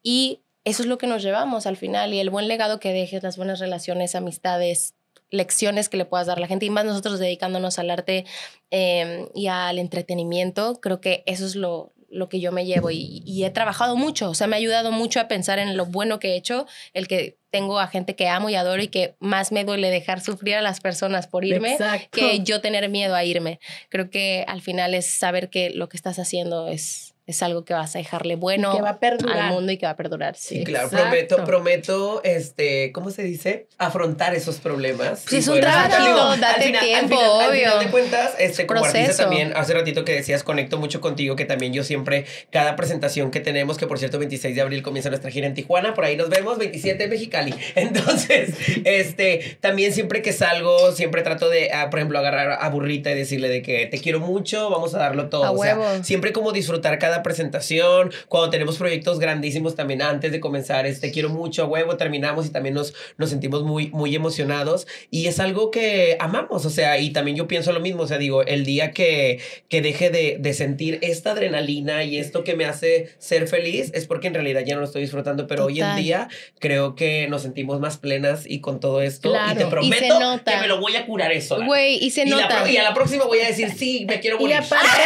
Y eso es lo que nos llevamos al final, y el buen legado que dejes, las buenas relaciones, amistades, lecciones que le puedas dar a la gente y más nosotros dedicándonos al arte eh, y al entretenimiento, creo que eso es lo, lo que yo me llevo y, y he trabajado mucho, o sea, me ha ayudado mucho a pensar en lo bueno que he hecho, el que tengo a gente que amo y adoro y que más me duele dejar sufrir a las personas por irme Exacto. que yo tener miedo a irme. Creo que al final es saber que lo que estás haciendo es... es algo que vas a dejarle bueno que va a perdurar. al mundo y que va a perdurar. Sí, sí claro. Prometo, prometo, este, ¿cómo se dice? Afrontar esos problemas. Sí, es un trabajito, date final, tiempo, al final, obvio. Al final de cuentas, este, como Proceso. artista también, hace ratito que decías, conecto mucho contigo, que también yo siempre, cada presentación que tenemos, que por cierto, veintiséis de abril comienza nuestra gira en Tijuana, por ahí nos vemos, veintisiete en Mexicali. Entonces, este, también siempre que salgo, siempre trato de, uh, por ejemplo, agarrar a Burrita y decirle de que te quiero mucho, vamos a darlo todo. A o huevo. sea, siempre como disfrutar cada presentación. Cuando tenemos proyectos grandísimos también antes de comenzar, este, quiero mucho, a huevo, terminamos y también nos, nos sentimos muy, muy emocionados y es algo que amamos, o sea, y también yo pienso lo mismo, o sea, digo, el día que, que deje de, de sentir esta adrenalina y esto que me hace ser feliz es porque en realidad ya no lo estoy disfrutando, pero Total. Hoy en día creo que nos sentimos más plenas y con todo esto claro. y te prometo que me lo voy a curar eso. Güey, y se y nota. La, y a la próxima voy a decir, sí, me quiero morir. Y aparte,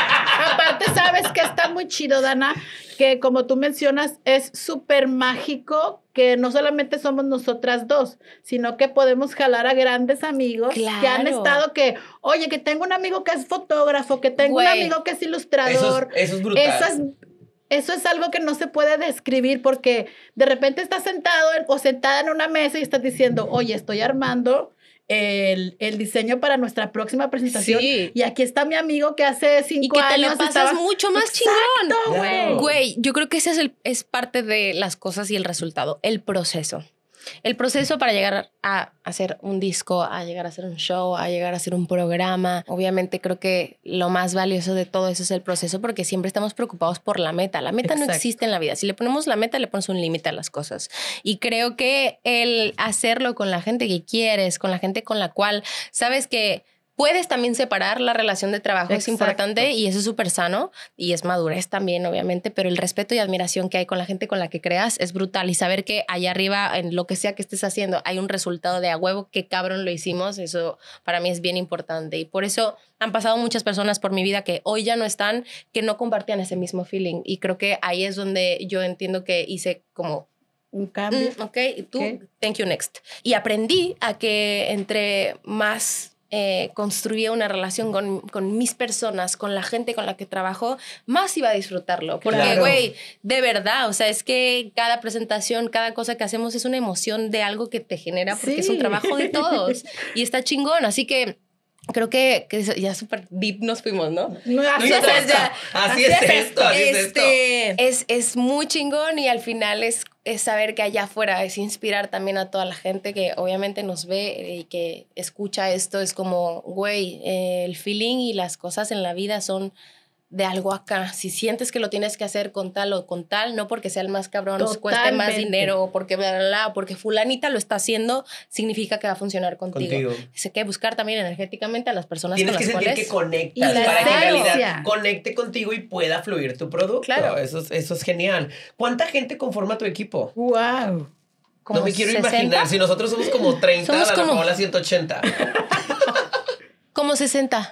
aparte sabes que está muy chido, Dana, que como tú mencionas, es súper mágico que no solamente somos nosotras dos, sino que podemos jalar a grandes amigos claro. que han estado que, oye, que tengo un amigo que es fotógrafo, que tengo Güey. un amigo que es ilustrador. Eso es, eso es brutal. Eso es, eso es algo que no se puede describir porque de repente estás sentado en, o sentada en una mesa y estás diciendo, oye, estoy armando El, el diseño para nuestra próxima presentación. Sí. Y aquí está mi amigo que hace cinco años. Y que te lo pasas estaba... mucho más Exacto, chingón. Güey, Güey, yo creo que ese es, el, es parte de las cosas y el resultado, el proceso. El proceso para llegar a hacer un disco, a llegar a hacer un show, a llegar a hacer un programa. Obviamente creo que lo más valioso de todo eso es el proceso porque siempre estamos preocupados por la meta. La meta Exacto. no existe en la vida. Si le ponemos la meta, le pones un límite a las cosas. Y creo que el hacerlo con la gente que quieres, con la gente con la cual sabes que puedes también separar la relación de trabajo, Exacto. es importante y eso es súper sano y es madurez también, obviamente, pero el respeto y admiración que hay con la gente con la que creas es brutal y saber que allá arriba, en lo que sea que estés haciendo, hay un resultado de a huevo, qué cabrón lo hicimos, eso para mí es bien importante y por eso han pasado muchas personas por mi vida que hoy ya no están, que no compartían ese mismo feeling y creo que ahí es donde yo entiendo que hice como un cambio. Mm, ok, y tú, okay. Thank you, next. Y aprendí a que entre más Eh, construía una relación con, con mis personas, con la gente con la que trabajo, más iba a disfrutarlo. Porque, güey, claro. de verdad, o sea, es que cada presentación, cada cosa que hacemos es una emoción de algo que te genera porque sí. es un trabajo de todos. Y está chingón, así que creo que, que ya súper deep nos fuimos, ¿no? No, así, no es, ya, así, así es, es esto, así este, es esto. Es, es muy chingón y al final es, es saber que allá afuera es inspirar también a toda la gente que obviamente nos ve y que escucha esto. Es como, güey, eh, el feeling y las cosas en la vida son de algo acá. Si sientes que lo tienes que hacer con tal o con tal, no porque sea el más cabrón, nos cueste más dinero o porque bla, bla, bla, porque fulanita lo está haciendo, significa que va a funcionar contigo. contigo. Hay que buscar también energéticamente a las personas Tienes con las que cuales... sentir que conectas y para que en realidad esencia. conecte contigo y pueda fluir tu producto. Claro. Eso es, eso es genial. ¿Cuánta gente conforma tu equipo? Wow. No me quiero sesenta. Imaginar. Si nosotros somos como treinta, somos a la como... Paola ciento ochenta. Como sesenta.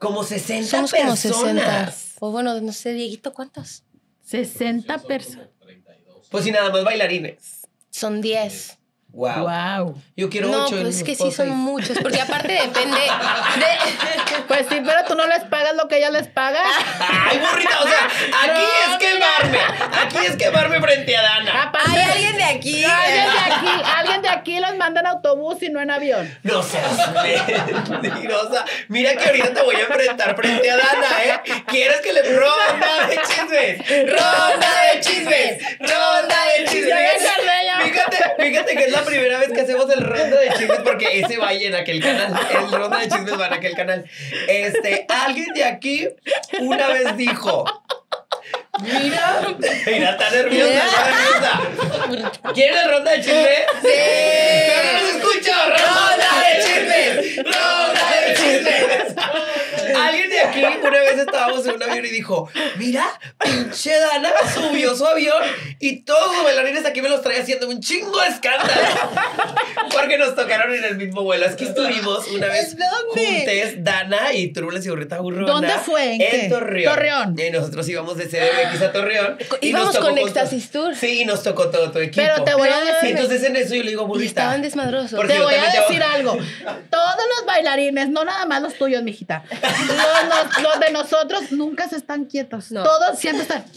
Como sesenta Somos personas. como sesenta. Pues bueno, no sé, Dieguito, ¿cuántas? sesenta personas. Pues y nada más bailarines. Son diez. Wow. Wow. Yo quiero No, ocho. pues es en que los sí son seis. muchos, porque aparte depende de... Pues sí, pero tú no les pagas lo que ella les paga. Ay, burrita, o sea, aquí No, es quemarme. Aquí es quemarme frente a Dana. Aparte, Hay alguien de aquí. alguien de aquí, alguien de aquí los manda en autobús y no en avión. No seas mentirosa. Mira que ahorita te voy a enfrentar frente a Dana, ¿eh? ¿Quieres que le ronda de chismes? ¡Ronda de chismes! ¡Ronda de chismes! Ya me acordé, ya. Fíjate, fíjate que es la primera vez que hacemos el ronda de chismes porque ese va en aquel canal. El ronda de chismes va en aquel canal. Este, alguien de aquí una vez dijo... Mira, mira, está nerviosa, está nerviosa. ¿Quieren el ronda de chismes? Sí. Pero no los escucho. ¡Ronda de chismes! ¡Ronda de chismes! Alguien de aquí una vez estábamos en un avión y dijo, mira, pinche Dana subió su avión y todos los bailarines aquí me los trae haciendo un chingo de escándalo. Porque nos tocaron en el mismo vuelo. Es que estuvimos una vez ¿Dónde? juntes, Dana y Turules y Burrita Burrona. ¿Dónde fue? ¿En En qué? Torreón. Torreón. Y nosotros íbamos de C D M X a Torreón. y Íbamos nos tocó con to- Éxtasis Tour. Sí, y nos tocó todo tu equipo. Pero te voy a decir, Entonces en eso yo le digo, Y burrita. estaban desmadrosos. Porque te yo voy a también te- decir algo. Todos los bailarines, no nada más los tuyos, mijita. Los, los- los de nosotros nunca se están quietos. No. Todos siempre están.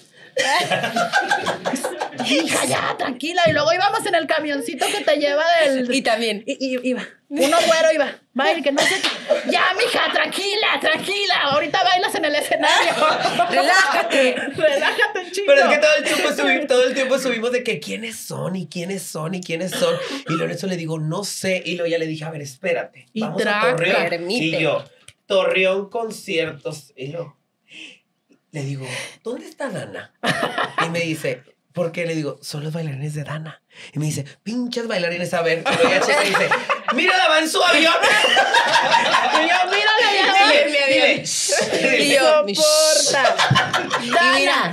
Hija, ya, tranquila. Y luego íbamos en el camioncito que te lleva del. Y también. Y, y- iba. Uno güero iba. Baile, que no sé qué. Ya, mija, tranquila, tranquila. Ahorita bailas en el escenario. Relájate. Relájate un chingo. Pero es que todo el tiempo subimos, todo el tiempo subimos de que quiénes son y quiénes son y quiénes son. Y luego en eso le digo, no sé. Y luego ya le dije, a ver, espérate. Y Vamos a traca. Torreón. Permite. Y yo, Torreón conciertos. Y yo le digo, ¿dónde está Dana? Y me dice, ¿por qué? Le digo, son los bailarines de Dana. Y me dice, pinches bailarines, a ver. Y luego ya checa y dice, mírala, va en su avión. Y yo, mírale, ya. Dile, va. mi avión. Dile, Y yo, Soporta. y mira,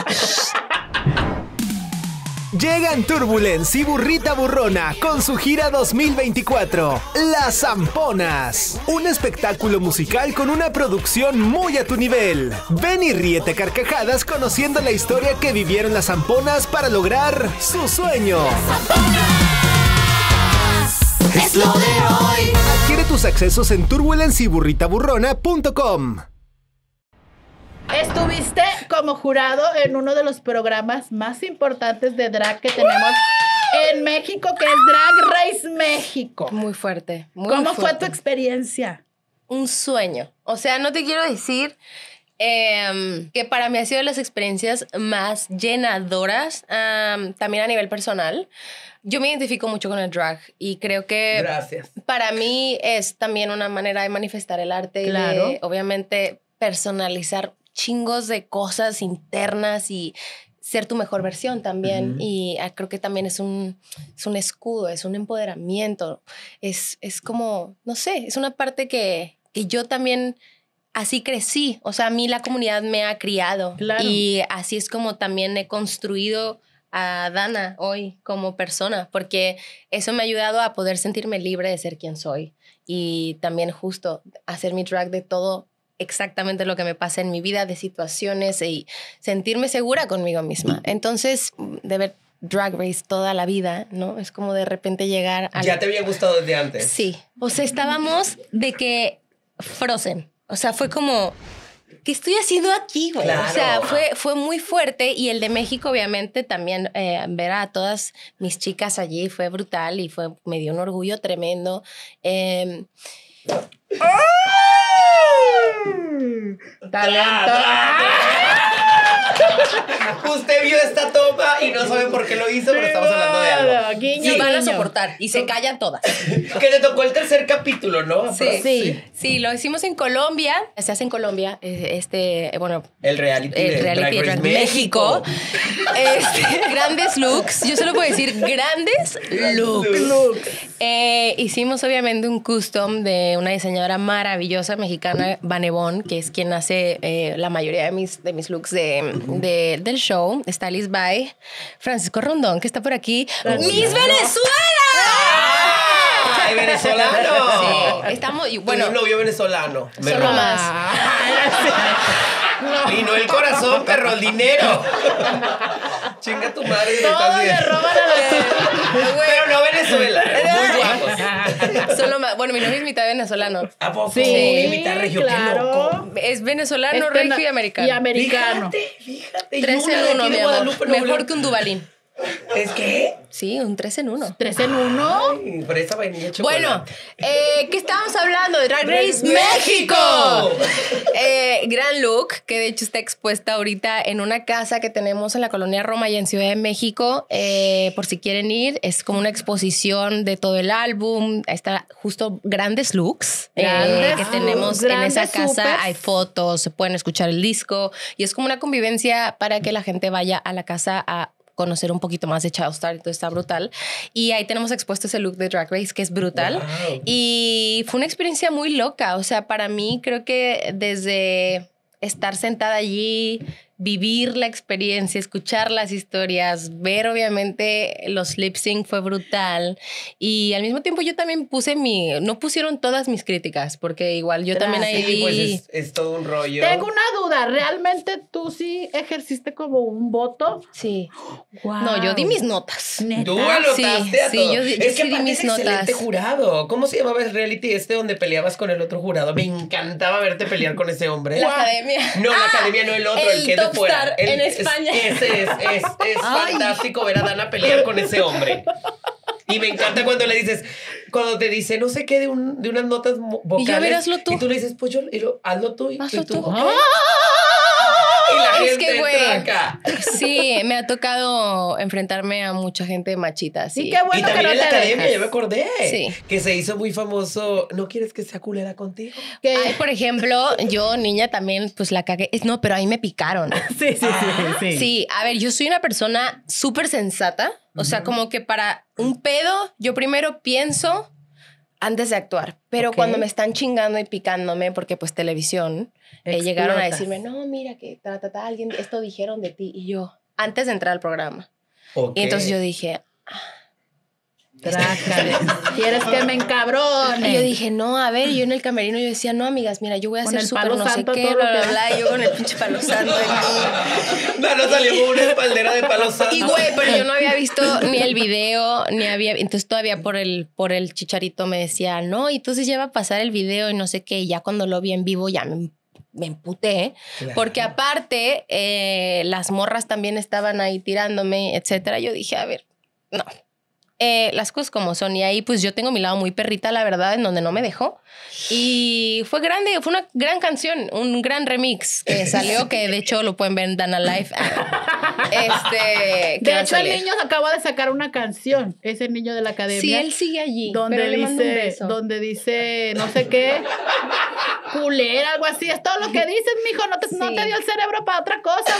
Llegan Turbulence y Burrita Burrona con su gira dos mil veinticuatro, Las Zamponas. Un espectáculo musical con una producción muy a tu nivel. Ven y ríete a carcajadas conociendo la historia que vivieron las Zamponas para lograr su sueño. Es lo de hoy. Adquiere tus accesos en turbulence y burrita burrona punto com. Estuviste como jurado en uno de los programas más importantes de drag que tenemos en México, que es Drag Race México. muy fuerte. Muy ¿Cómo fue fuerte. tu experiencia? Un sueño. O sea, no te quiero decir em, que para mí ha sido de las experiencias más llenadoras, am, también a nivel personal. Yo me identifico mucho con el drag y creo que Gracias. para mí es también una manera de manifestar el arte y Claro. de, obviamente, personalizar chingos de cosas internas y ser tu mejor versión también. Ujú. Y ah, creo que también es un, es un escudo, es un empoderamiento. Es, es como, no sé, es una parte que, que yo también así crecí. O sea, a mí la comunidad me ha criado. Claro. Y así es como también he construido a Dana hoy como persona, porque eso me ha ayudado a poder sentirme libre de ser quien soy y también justo hacer mi drag de todo exactamente lo que me pasa en mi vida, de situaciones y sentirme segura conmigo misma. Entonces, de ver Drag Race toda la vida, ¿no? Es como de repente llegar a... ¿Ya te había gustado desde antes? Sí. O sea, estábamos de que Frozen. O sea, fue como... ¿Qué estoy haciendo aquí, güey? Claro. O sea, fue, fue muy fuerte. Y el de México, obviamente, también eh, ver a todas mis chicas allí fue brutal y fue, me dio un orgullo tremendo. Eh, Talento. Usted vio esta toma y no sabe por qué lo hizo, pero estamos hablando de algo. Guiño, y van a guiño. soportar. Y se callan todas. Que te tocó el tercer capítulo, ¿no? Sí. Sí. Sí, lo hicimos en Colombia. Se hace en Colombia. eh, Este, eh, bueno, El reality el de reality de Drag Race Drag México. México. Este, grandes looks. Yo solo puedo decir grandes looks. Eh, hicimos obviamente un custom de una diseñadora maravillosa mexicana, Vanebón, que es quien hace eh, la mayoría de mis, de mis looks de, de- del show. Stylist by Francisco Rondón, que está por aquí. ¡Miss Venezuela! ¡Ay, venezolano! Sí, estamos... y Bueno, Bueno, un novio venezolano. Me solo roba. más. Y no el corazón, perro, el dinero. Chinga tu madre. Todo estás le bien. roban a la... Pero no Venezuela. Muy guapos. Solo más. Bueno, mi novio es mitad venezolano. ¿A poco? Sí, Mitad regio, claro. qué loco. Es venezolano, Este regio no- y americano. Y americano. Fíjate, fíjate. Tres Y una de en uno, aquí de mi amor. Guadalupe, Nuevo Mejor León. que un Dubalín. ¿Es qué? Sí, un tres en uno. Tres en uno. Ay, fresa, vainilla, chocolate. Bueno, eh, ¿qué estábamos hablando? De Drag Race México. México. Eh, gran look, que de hecho está expuesta ahorita en una casa que tenemos en la colonia Roma y en Ciudad de México. Eh, por si quieren ir, es como una exposición de todo el álbum. Ahí está justo grandes looks eh, Grandes, que tenemos en grandes esa casa. supers. Hay fotos, se pueden escuchar el disco y es como una convivencia para que la gente vaya a la casa a conocer un poquito más de Childstar, entonces está brutal. Y ahí tenemos expuesto ese look de Drag Race que es brutal. Wow. Y fue una experiencia muy loca, o sea, para mí creo que desde estar sentada allí, vivir la experiencia, escuchar las historias, ver obviamente los lip sync fue brutal. Y al mismo tiempo yo también puse mi, no pusieron todas mis críticas, porque igual yo también ahí Sí, vi... pues es, es todo un rollo. Tengo una duda. ¿Realmente tú sí ejerciste como un voto? Sí. Wow. No, yo di mis notas. ¿Neta? Tú anotaste Sí, a sí, todo. yo di- yo es que sí di aparte mis es excelente notas. jurado. ¿Cómo se llamaba el reality este donde peleabas con el otro jurado? Me encantaba verte pelear con ese hombre. La academia. No, la Ah, academia no, el otro, el, el que es de Top fuera. Star El- en es- España. Ese es, es, es fantástico ver a Dana pelear con ese hombre. Y me encanta cuando le dices, cuando te dice, no sé qué, de, un, de unas notas mo- vocales. Y yo, a ver, hazlo tú. Y tú le dices, pues yo, y lo- hazlo tú. Y, Hazlo y tú, tú. "Ok". ¡Ah! Y la Es gente que, güey, traca. sí, me ha tocado enfrentarme a mucha gente machita. Sí. Y qué Y bueno que también no en la te academia, dejas. ya me acordé. Sí. Que se hizo muy famoso. ¿No quieres que sea culera contigo? Que- Ay, por ejemplo, yo, niña, también, pues la cagué. Es- No, pero ahí me picaron. Sí, sí, sí, sí. Sí, a ver, yo soy una persona súper sensata. O sea, como que para un pedo, yo primero pienso antes de actuar. Pero Ok. cuando me están chingando y picándome, porque pues televisión, eh, llegaron a Explotas. decirme, no, mira, que ta, ta, ta, alguien, esto dijeron de ti. Y yo, antes de entrar al programa. Ok. Y entonces yo dije, Trácale. ¿Quieres que me encabrone? y yo dije, no, a ver, y yo en el camerino yo decía, no, amigas, mira, yo voy a Con hacer el súper palo no sé santo, qué, todo lo bla, bla, que bla, y yo con el pinche palo santo. No, no salió como una espaldera de palo santo. Y güey, pero yo no había visto ni el video, ni había, entonces todavía por el, por el chicharito me decía, no, y entonces ya va a pasar el video y no sé qué, y ya cuando lo vi en vivo ya me, me emputé, Claro. porque aparte eh, las morras también estaban ahí tirándome, etcétera. Yo dije, a ver, no. Eh, las cosas como son. Y ahí pues yo tengo mi lado muy perrita, la verdad, en donde no me dejó. Y fue grande, fue una gran canción, un gran remix que salió, que de hecho lo pueden ver en Dana Life. Este, que De va a hecho, el salir. niño acaba de sacar una canción. Ese niño de la academia. Sí, él sigue allí. donde pero le mando un dice, beso. donde dice, no sé qué, culera, algo así. Es todo lo que dices, mijo. ¿No te, ¿no Sí. te dio el cerebro para otra cosa o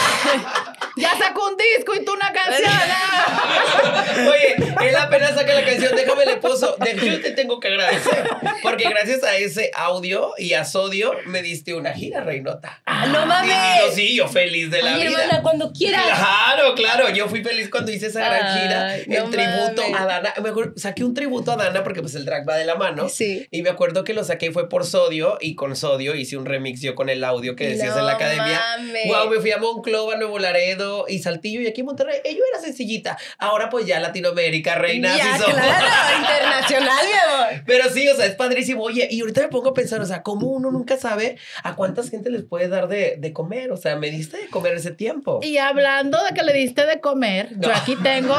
qué? Ya sacó un disco y tú una canción. ¿ah? Oye, él apenas saca la canción, déjame le poso. De hecho, yo te tengo que agradecer. Porque gracias a ese audio y a Sodio me diste una gira, Reinota. ¡Ah, no mames! Y yo, sí, yo feliz de la Ay, vida. hermana, cuando quieras. Claro, claro. Yo fui feliz cuando hice esa gran Ay, gira en no tributo mames. a Dana. Mejor saqué un tributo a Dana porque pues el drag va de la mano. Sí. Y me acuerdo que lo saqué fue por Sodio y con Sodio hice un remix yo con el audio que decías No en la academia. mames. Wow, me fui a Monclova, Nuevo Laredo y Saltillo y aquí en Monterrey. Eh, yo era sencillita. Ahora pues ya Latinoamérica, reina. Ya, así somos. claro, internacional, mi amor. Pero sí, o sea, es padrísimo. Oye, y ahorita me pongo a pensar, o sea, cómo uno nunca sabe a cuántas gente les puede dar de, de comer. O sea, me diste de comer ese tiempo. Y hablando de que le diste de comer, yo No. aquí tengo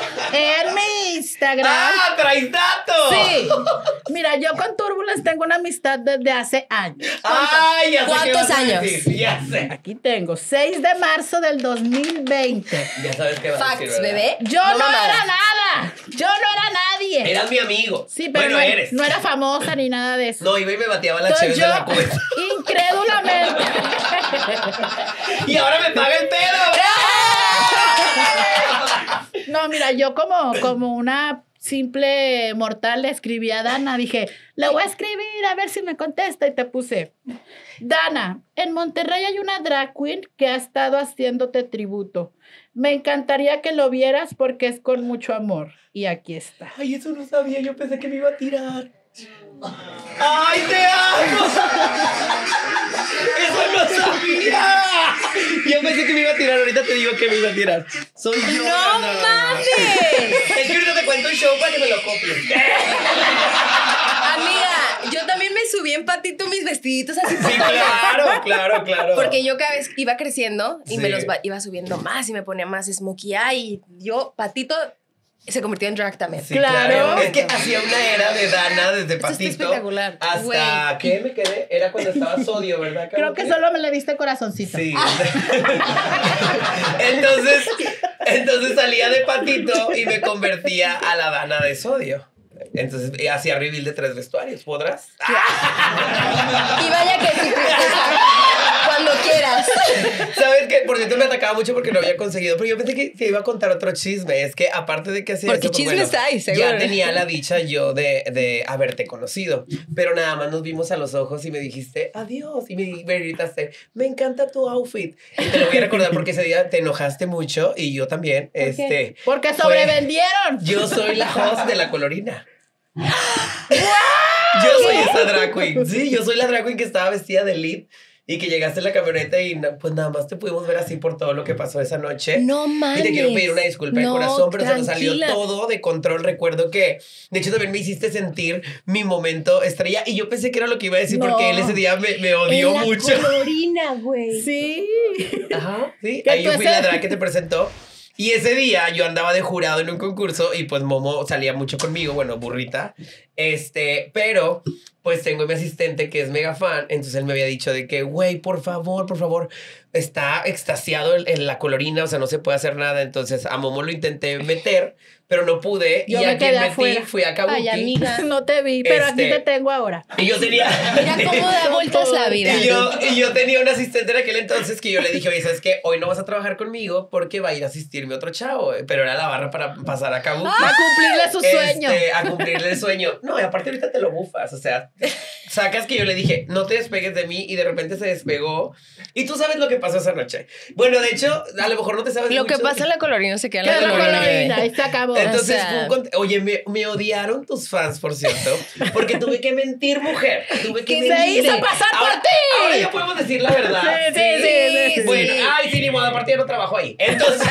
en mi Instagram. ¡Ah, traes datos! Sí. Mira, yo con Turbulence tengo una amistad desde hace años. ¡Ay, ya sé qué ¿Cuántos vas a años? decir, ya sé. Aquí tengo, seis de marzo del dos mil veinte. Ya sabes qué vas a decir, Facts, ¿verdad? bebé. Yo no, mamadas. era nada. Yo no era nadie. Eras mi amigo. Sí, pero bueno, no, eres. no era famosa ni nada de eso. No, iba y me bateaba la Entonces chévere de yo, la cubeta. incrédulamente. Y ahora me paga el pedo. No, mira, yo como, como una simple mortal le escribí a Dana. Dije, le voy a escribir a ver si me contesta. Y te puse, Dana, en Monterrey hay una drag queen que ha estado haciéndote tributo. Me encantaría que lo vieras porque es con mucho amor. Y aquí está. Ay, eso no sabía. Yo pensé que me iba a tirar. ¡Ay, te amo! ¡Eso no sabía! Yo pensé que me iba a tirar. Ahorita te digo que me iba a tirar. Soy yo. ¡No mames! Es que ahorita te cuento un show para que me lo copies. Amiga, yo también me subí en Patito mis vestiditos así. Sí, claro, claro, claro. Porque yo cada vez iba creciendo y Sí. me los va- iba subiendo más y me ponía más smokey eye. Y yo, Patito, se convirtió en drag también. Sí, Claro. Es que hacía una era de Dana desde Esto está Patito espectacular, hasta güey. ¿qué me quedé? Era cuando estaba Sodio, ¿verdad? Creo que solo me le diste corazoncito. Sí. entonces, entonces salía de Patito y me convertía a la Dana de Sodio. Entonces eh, hacía reveal de tres vestuarios. ¿Podrás? Y vaya que sí, princesa. Cuando quieras. ¿Sabes qué? Por cierto, me atacaba mucho porque no había conseguido. Pero yo pensé que te iba a contar otro chisme. Es que aparte de que hacía Porque eso, pues, chismes hay, seguro. ya tenía la dicha yo de, de haberte conocido. Pero nada más nos vimos a los ojos y me dijiste adiós. Y me, me gritaste, me encanta tu outfit. Y te lo voy a recordar porque ese día te enojaste mucho y yo también. Este, Porque fue- sobrevendieron. Yo soy la host de la colorina. Yo soy esa drag queen. Sí, yo soy la drag queen que estaba vestida de lead y que llegaste en la camioneta y na- pues nada más te pudimos ver así por todo lo que pasó esa noche. No mames. Y te quiero pedir una disculpa de No, corazón, pero se nos salió tranquila. todo de control. Recuerdo que, de hecho, también me hiciste sentir mi momento estrella y yo pensé que era lo que iba a decir No. porque él ese día me, me odió En la mucho. colorina, güey. Sí. Ajá, sí. Que Ahí tú yo fui ese- la drag que te presentó. Y ese día yo andaba de jurado en un concurso y pues Momo salía mucho conmigo, bueno, burrita. Este, pero pues tengo a mi asistente que es mega fan, entonces él me había dicho de que, güey, por favor, por favor, está extasiado en, en la colorina, o sea, no se puede hacer nada. Entonces a Momo lo intenté meter, pero no pude. Yo y me a quien quedé metí afuera. fui a Kabuki. Ay, amiga. No te vi, pero aquí Este- te tengo ahora. Y yo tenía... Mira cómo da vueltas la vida. Y yo, y yo tenía un asistente en aquel entonces que yo le dije, oye, ¿sabes qué? Hoy no vas a trabajar conmigo porque va a ir a asistirme otro chavo. Pero era la barra para pasar a Kabuki. A cumplirle su sueño. Este, a cumplirle el sueño. No, y aparte ahorita te lo bufas. O sea, sacas que yo le dije, no te despegues de mí y de repente se despegó. Y tú sabes lo que pasó esa noche. Bueno, de hecho, a lo mejor no te sabes Lo mucho. que pasa en la colorina se queda en Que la la colorina. colorina, bebé. y se acabó. Entonces, O sea- fue un cont- oye, me, me odiaron tus fans, por cierto, porque tuve que mentir, mujer. Tuve que Que se mentir. hizo pasar por Ahora- ti. Ahora ya podemos decir la verdad. Sí, sí, sí, sí, Bueno, sí. ay, sí, ni modo, aparte ya no trabajo ahí. Entonces,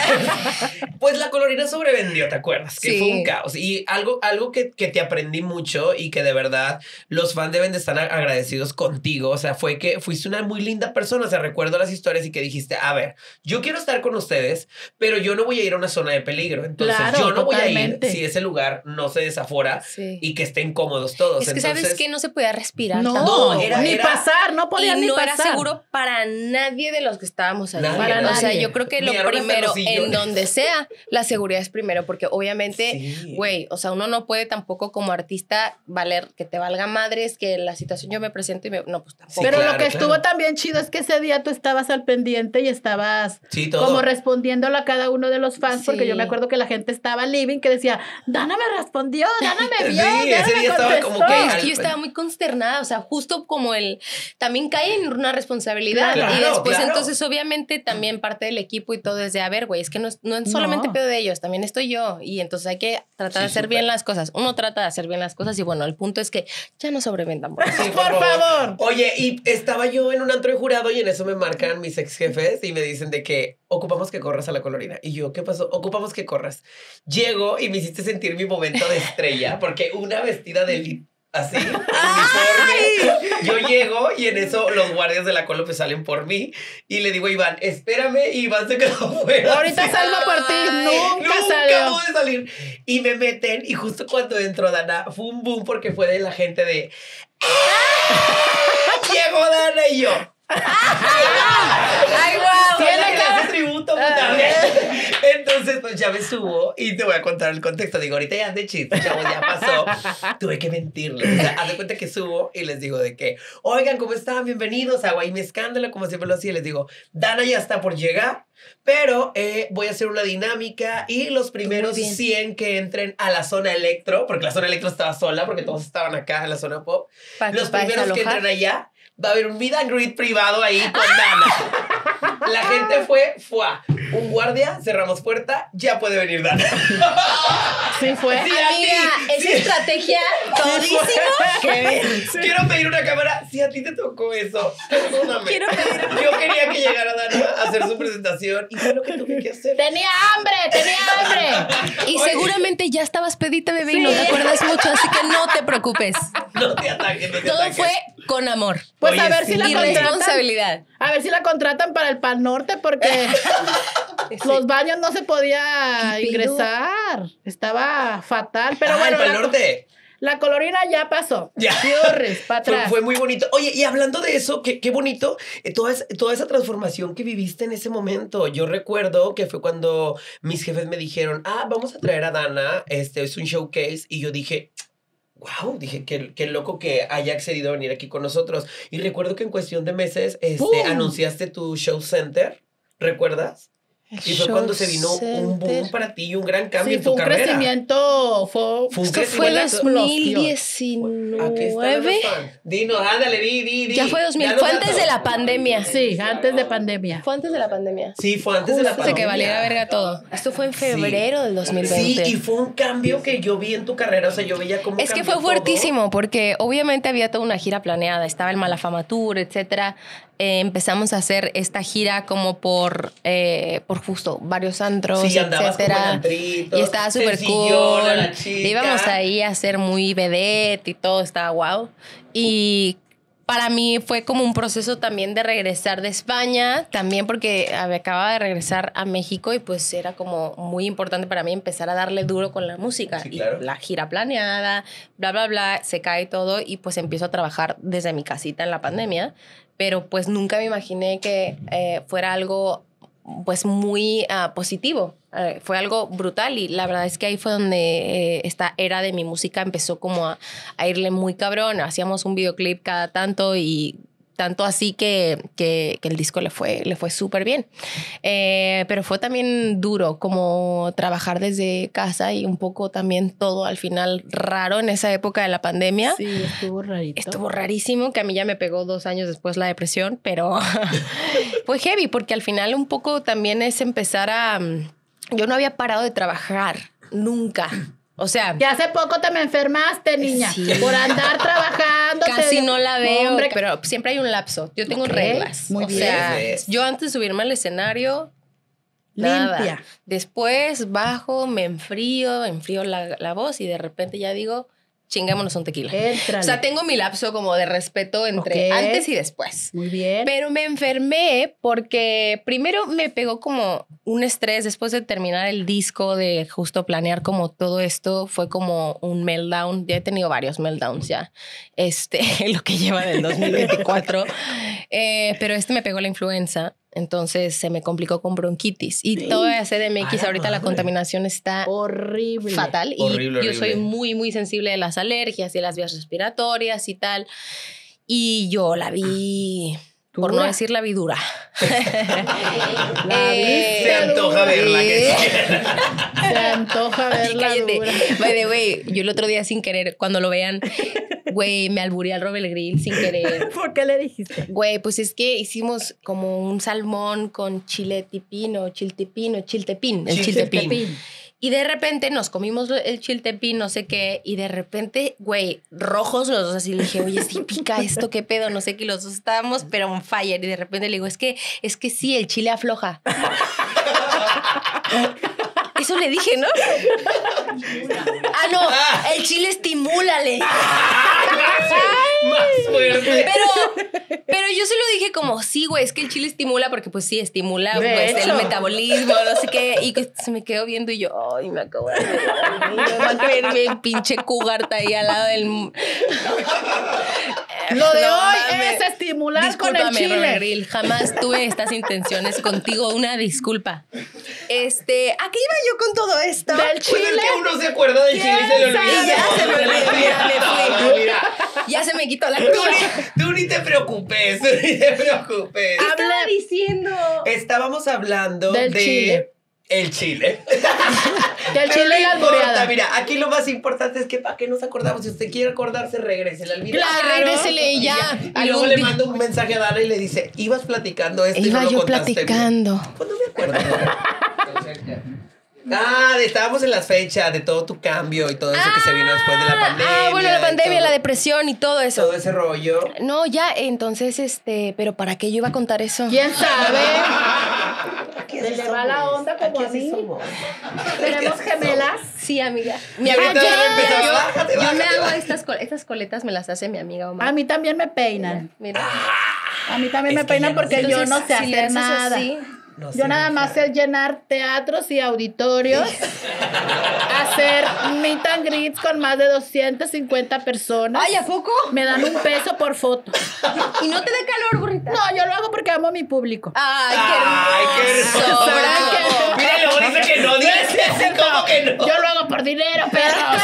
pues la colorina sobrevendió, ¿te acuerdas? Que Sí. fue un caos. Y algo, algo que, que te aprendí mucho y que de verdad los fans deben de estar agradecidos contigo. O sea, fue que fuiste una muy linda persona. O sea, recuerdo las historias y que dijiste, a ver, yo quiero estar con ustedes, pero yo no voy a ir a una zona de peligro. Entonces, Claro, yo no voy a totalmente. ir si ese lugar no se desafora Sí. y que estén cómodos todos. Es que Entonces, sabes que no se podía respirar. No, tampoco. No, era- ni era- pasar, no Y podían ni no pasar. era seguro para nadie de los que estábamos ahí. Nadie, Para o sea, nadie. yo creo que lo Miraron hasta primero, los sillones. en donde sea, la seguridad es primero, porque obviamente, Sí. güey, o sea, uno no puede tampoco como artista valer que te valga madres, que la situación yo me presento y me... No, pues tampoco. Sí, Pero claro, lo que claro. estuvo también chido es que ese día tú estabas al pendiente y estabas Sí, todo. como respondiéndole a cada uno de los fans, Sí. porque yo me acuerdo que la gente estaba living que decía, Dana me respondió, Dana me vio, Sí, Dana ese me día estaba como contestó". que Es que yo estaba muy consternada, o sea, justo como el... También cae en una responsabilidad. Claro, y después, claro. entonces, obviamente, también parte del equipo y todo es de, a ver, güey, es que no es, no es solamente No. pedo de ellos, también estoy yo. Y entonces hay que tratar Sí, de hacer súper. bien las cosas. Uno trata de hacer bien las cosas y bueno, el punto es que ya no sobrevendan. por favor. Sí, Por favor. Oye, y estaba yo en un antro de jurado y en eso me marcan mis ex jefes y me dicen de que ocupamos que corras a la colorina. Y yo, ¿qué pasó? Ocupamos que corras. Llego y me hiciste sentir mi momento de estrella porque una vestida de li- así, uniforme. Yo llego y en eso los guardias de la colo pues salen por mí y le digo a Iván, espérame, y Iván se quedó fuera. Ahorita así. salgo por ti, Ay, nunca, Nunca salió. pude salir. Y me meten y justo cuando entró Dana fue un boom porque fue de la gente de... ¡Ah! Llegó Dana y yo. ¡Ay, guau! Soy la que le hace tributo, puta madre. Entonces, pues ya me subo y te voy a contar el contexto. Digo, ahorita ya es de chiste, chavos, ya pasó. Tuve que mentirles. O sea, haz de cuenta que subo y les digo de que, oigan, ¿cómo están? Bienvenidos. Hago ahí mi escándalo, como siempre lo hacía. Les digo, Dana ya está por llegar, pero eh, voy a hacer una dinámica y los primeros cien que entren a la zona electro, porque la zona electro estaba sola, porque todos estaban acá en la zona pop. Los primeros que entren allá, va a haber un meet and greet privado ahí con Dana. La gente fue, fue un guardia, cerramos puerta, ya puede venir Dana. Sí fue. Sí, a Amiga, ti, esa sí. estrategia todísimo. Qué Quiero pedir una cámara. Si a ti te tocó eso, perdóname. Quiero pedir Yo quería que llegara Dana a hacer su presentación y fue lo que tuve que hacer. Tenía hambre, tenía hambre. Y Oye. seguramente ya estabas pedita, bebé, y no te acuerdas mucho, así que no te preocupes. No te ataques, no te Todo ataques. fue con amor Pues Oye, a ver sí. si la y contratan. responsabilidad. A ver si la contratan para el Pal Norte porque los baños no se podía ¿Qué pedo? ingresar. Estaba fatal. Pero Ah, bueno, el Pal la, Norte. la colorina ya pasó. Ya. Fiorres, para Fue, atrás. fue muy bonito. Oye, y hablando de eso, qué, qué bonito, eh, toda, es- toda esa transformación que viviste en ese momento. Yo recuerdo que fue cuando mis jefes me dijeron, ah, vamos a traer a Dana, este es un showcase, y yo dije, wow, dije, qué, qué loco que haya accedido a venir aquí con nosotros. Y recuerdo que en cuestión de meses este, ¡Pum! anunciaste tu show center, ¿recuerdas? Y fue cuando se vino un boom para ti y un gran cambio Sí, en fue tu un carrera. crecimiento. Fue, Fue un Esto crecimiento. fue la- dos mil Aquí diecinueve. está la fan. Dinos, ándale, di, di, di. Ya fue dos mil. Ya los Fue antes datos. de la pandemia. Sí, antes de pandemia. Fue antes de la pandemia. Sí, fue antes de la Justo pandemia. de que valiera verga todo. Esto fue en febrero del dos mil Sí, veinte. y fue un cambio que yo vi en tu carrera. O sea, yo veía cómo Es que cambió fue todo. fuertísimo porque obviamente había toda una gira planeada, estaba el Malafama Tour, etcétera. Eh, empezamos a hacer esta gira como por, eh, por justo varios antros, Sí, andabas como en etcétera. antritos, Y estaba súper sencillona cool. la chica. Íbamos ahí a hacer muy vedette y todo, estaba guau. Y para mí fue como un proceso también de regresar de España, también porque acababa de regresar a México y pues era como muy importante para mí empezar a darle duro con la música. Sí, Y claro. la gira planeada, bla, bla, bla, se cae todo y pues empiezo a trabajar desde mi casita en la pandemia, pero pues nunca me imaginé que eh, fuera algo pues muy uh, positivo. Uh, fue algo brutal y la verdad es que ahí fue donde eh, esta era de mi música empezó como a, a irle muy cabrón. Hacíamos un videoclip cada tanto y tanto así que, que, que el disco le fue, le fue súper bien. Eh, pero fue también duro como trabajar desde casa y un poco también todo al final raro en esa época de la pandemia. Sí, estuvo rarito. Estuvo rarísimo, que a mí ya me pegó dos años después la depresión, pero fue heavy porque al final un poco también es empezar a... Yo no había parado de trabajar, nunca. O sea, Que hace poco te me enfermaste, niña. Sí. Por andar trabajando. casi te- no la veo, Hombre, pero siempre hay un lapso. Yo tengo Ok, reglas. muy o bien. sea, ¿Ves? yo antes de subirme al escenario, nada. limpia. Después bajo, me enfrío, enfrío la, la voz y de repente ya digo, chingámonos un tequila. Éntrale. O sea, tengo mi lapso como de respeto entre Ok. antes y después. Muy bien. Pero me enfermé porque primero me pegó como un estrés después de terminar el disco, de justo planear como todo esto. Fue como un meltdown. Ya he tenido varios meltdowns ya. Este, lo que lleva del dos mil veinticuatro. Eh, pero este me pegó la influenza. Entonces se me complicó con bronquitis. Y Sí. todo C D M X, A la ahorita la madre. contaminación está Horrible. fatal. Y Horrible, yo soy horrible. muy, muy sensible de las alergias y las vías respiratorias y tal. Y yo la vi, por no Dura. decir la vi dura. La Eh, Se antoja verla. Que sí. Se antoja Ay, verla cállate. dura. By the way, yo el otro día sin querer, cuando lo vean, güey, me albureé al Robert Grill sin querer. ¿Por qué le dijiste? Güey, pues es que hicimos como un salmón con chile tipino, chiltepino, chiltepín, el Chiltepín. chiltepín. Y de repente nos comimos el chiltepín, no sé qué, y de repente, güey, rojos los dos, así le dije, oye, sí pica esto, qué pedo, no sé qué, y los dos estábamos, pero on fire, y de repente le digo, es que, es que sí, el chile afloja. Eso le dije, ¿no? Ah, no, el chile estimúlale. Más fuerte. Pero, pero yo se lo dije como, sí, güey, es que el chile estimula, porque pues sí, estimula De pues, el hecho. metabolismo, no sé qué. Y que se me quedó viendo y yo, ay, me acabo de ver. Me va a creer bien pinche cugarta ahí al lado del... Lo de No hoy mames. es estimular Discúlpame, con el chile. Robert Grill, jamás tuve estas intenciones contigo, una disculpa. Este, ¿a qué iba yo con todo esto? Del Pues es chile. que uno se acuerda del chile y se le olvida. Y ya se me olvidó, mira, me No, fui. mira. Ya se me quitó la Tú cruda. ni, tú ni te preocupes, tú ni te preocupes. ¿Qué estaba diciendo? Estábamos hablando Del de chile. el chile. Del Pero chile no y la importa, albureada. mira, aquí lo más importante es que para qué nos acordamos. Si usted quiere acordarse, regrese al video. Claro, regrésele y ya. Y luego Algún le día- mando un mensaje a Dana y le dice, ibas platicando esto y Iba no lo yo contaste bien". platicando. Pues no me acuerdo. Ah, de- estábamos en las fechas de todo tu cambio y todo eso que se vino después de la pandemia. Ah, bueno, la y pandemia, todo- la depresión y todo eso. Todo ese rollo. No, ya, entonces, este, pero ¿para qué yo iba a contar eso? ¿Quién sabe? Aquí Se así le va la somos, onda como aquí a así mí. somos. Tenemos gemelas. Sí, amiga. Y Mi ahorita amiga, Dana empezaba, yo, "Bájate, yo me bájate, hago bájate". estas, col- estas coletas, me las hace mi amiga Omar. A mí también me peinan. Mira. A mí también Es me que peinan ya no porque sé. yo no Entonces, sé si le hacer haces nada. así, No Yo sé, nada hija. más sé llenar teatros y auditorios, hacer meet and greets con más de doscientas cincuenta personas. Ay, ¿a poco? Me dan un peso por foto. ¿Y no te da calor, burrita? No, yo lo hago porque amo a mi público. Ay, Ay, qué qué hermoso. hermoso. Bravo. Mira, luego dice que no, dice así como que no. Yo lo hago por dinero, perros.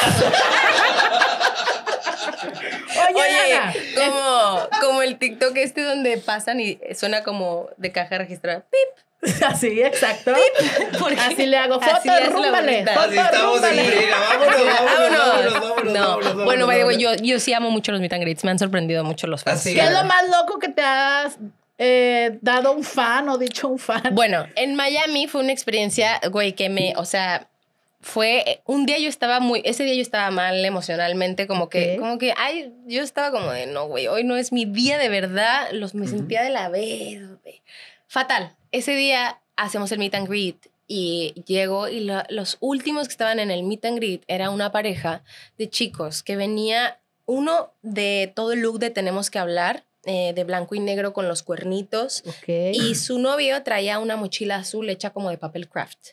Oye, Oye, Ana, como, como el TikTok este donde pasan y suena como de caja registrada. Pip. así, exacto. Porque Así le hago así foto, le hace la rúmbale. bonita. Foto, Así estamos en rúmbale. friega. Vámonos, vámonos, vámonos, vámonos, No, vámonos, bueno, vámonos, by the way, vámonos. yo, yo sí amo mucho los meet and greets. Me han sorprendido mucho los fans. Así ¿Qué es lo más loco que te has eh, dado un fan o dicho un fan? Bueno, en Miami fue una experiencia, güey, que me, o sea, fue un día yo estaba muy, ese día yo estaba mal emocionalmente, como que, Ok. como que, ay, yo estaba como de, no, güey, hoy no es mi día de verdad, los me sentía de la vez, güey. Fatal. Ese día hacemos el meet and greet y llego y la- los últimos que estaban en el meet and greet era una pareja de chicos que venía uno de todo el look de Tenemos que hablar, eh, de blanco y negro con los cuernitos. Ok. Y su novio traía una mochila azul hecha como de papel craft.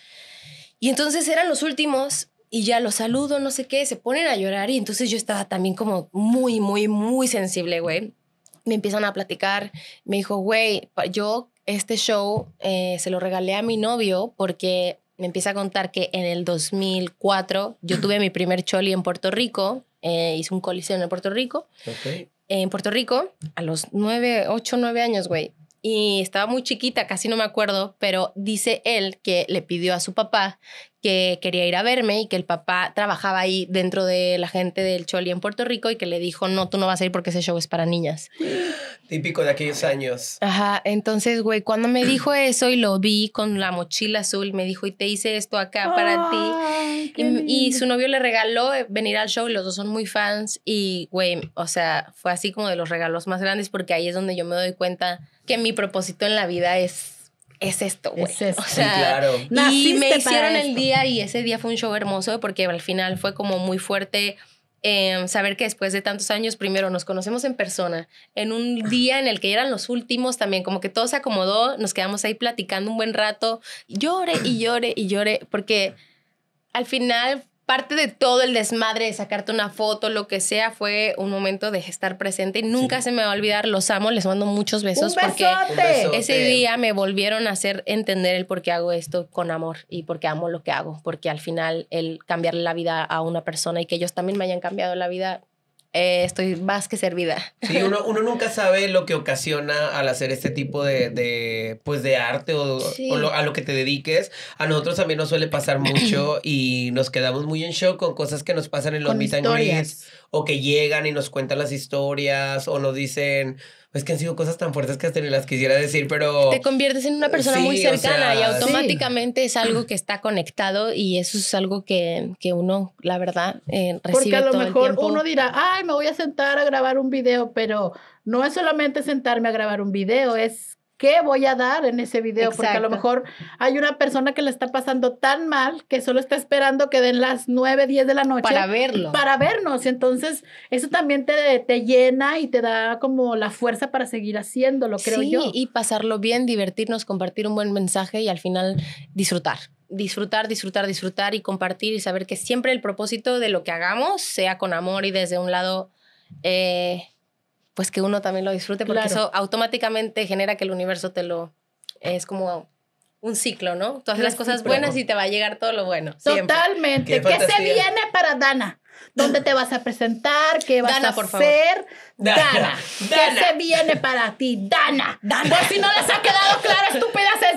Y entonces eran los últimos y ya los saludo, no sé qué, se ponen a llorar y entonces yo estaba también como muy, muy, muy sensible, güey. Me empiezan a platicar, me dijo, güey, pa- yo este show eh, se lo regalé a mi novio porque me empieza a contar que en el dos mil cuatro yo tuve mi primer choli en Puerto Rico, eh, hice un coliseo en Puerto Rico, Ok. en Puerto Rico a los nueve, ocho, nueve años, güey. Y estaba muy chiquita, casi no me acuerdo, pero dice él que le pidió a su papá que quería ir a verme y que el papá trabajaba ahí dentro de la gente del Choli en Puerto Rico y que le dijo, no, tú no vas a ir porque ese show es para niñas. Típico de aquellos años. Ajá, entonces, güey, cuando me dijo eso y lo vi con la mochila azul, me dijo, y te hice esto acá para ti. Ay, qué Y, y lindo. su novio le regaló venir al show y los dos son muy fans y, güey, o sea, fue así como de los regalos más grandes porque ahí es donde yo me doy cuenta que mi propósito en la vida es, es esto, güey. Es esto. O Sí, sea, claro. y Naciste me para hicieron el esto. día y ese día fue un show hermoso porque al final fue como muy fuerte eh, saber que después de tantos años, primero nos conocemos en persona, en un día en el que eran los últimos también, como que todo se acomodó, nos quedamos ahí platicando un buen rato, lloré y lloré y lloré, porque al final parte de todo el desmadre de sacarte una foto, lo que sea, fue un momento de estar presente y nunca Sí. se me va a olvidar, los amo, les mando muchos besos Un porque besote. Un beso. ese Besote. día me volvieron a hacer entender el por qué hago esto con amor y por qué amo lo que hago, porque al final el cambiarle la vida a una persona y que ellos también me hayan cambiado la vida, eh, estoy más que servida. Sí, uno, uno nunca sabe lo que ocasiona al hacer este tipo de, de pues de arte o, Sí. o lo- a lo que te dediques. A nosotros también nos suele pasar mucho y nos quedamos muy en shock con cosas que nos pasan en los Con meet and historias. greets o que llegan y nos cuentan las historias o nos dicen, es que han sido cosas tan fuertes que hasta ni las quisiera decir, pero... Te conviertes en una persona Sí, muy o cercana sea, y automáticamente es algo que está conectado y eso es algo que, que uno, la verdad, eh, recibe Porque a lo todo el mejor tiempo. uno dirá, ay, me voy a sentar a grabar un video, pero no es solamente sentarme a grabar un video, es qué voy a dar en ese video, porque a lo Exacto. mejor hay una persona que le está pasando tan mal que solo está esperando que den las nueve, diez de la noche Para verlo. para vernos. Entonces, eso también te, te llena y te da como la fuerza para seguir haciéndolo, creo sí, yo. y pasarlo bien, divertirnos, compartir un buen mensaje y al final disfrutar. Disfrutar, disfrutar, disfrutar y compartir y saber que siempre el propósito de lo que hagamos sea con amor y desde un lado, eh, pues que uno también lo disfrute, porque Claro. eso automáticamente genera que el universo te lo... Es como un ciclo, ¿no? Tú haces las cosas Recíproco. buenas y te va a llegar todo lo bueno. Siempre. Totalmente. Qué ¿Qué se fantasía. viene para Dana? ¿Dónde te vas a presentar? ¿Qué vas Dana, a por favor. hacer? Dana, Dana. ¿Qué Dana. se viene para ti? Dana. Dana. Por si no les ha quedado claro, estúpidas, es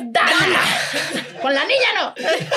Dana. Con la niña no.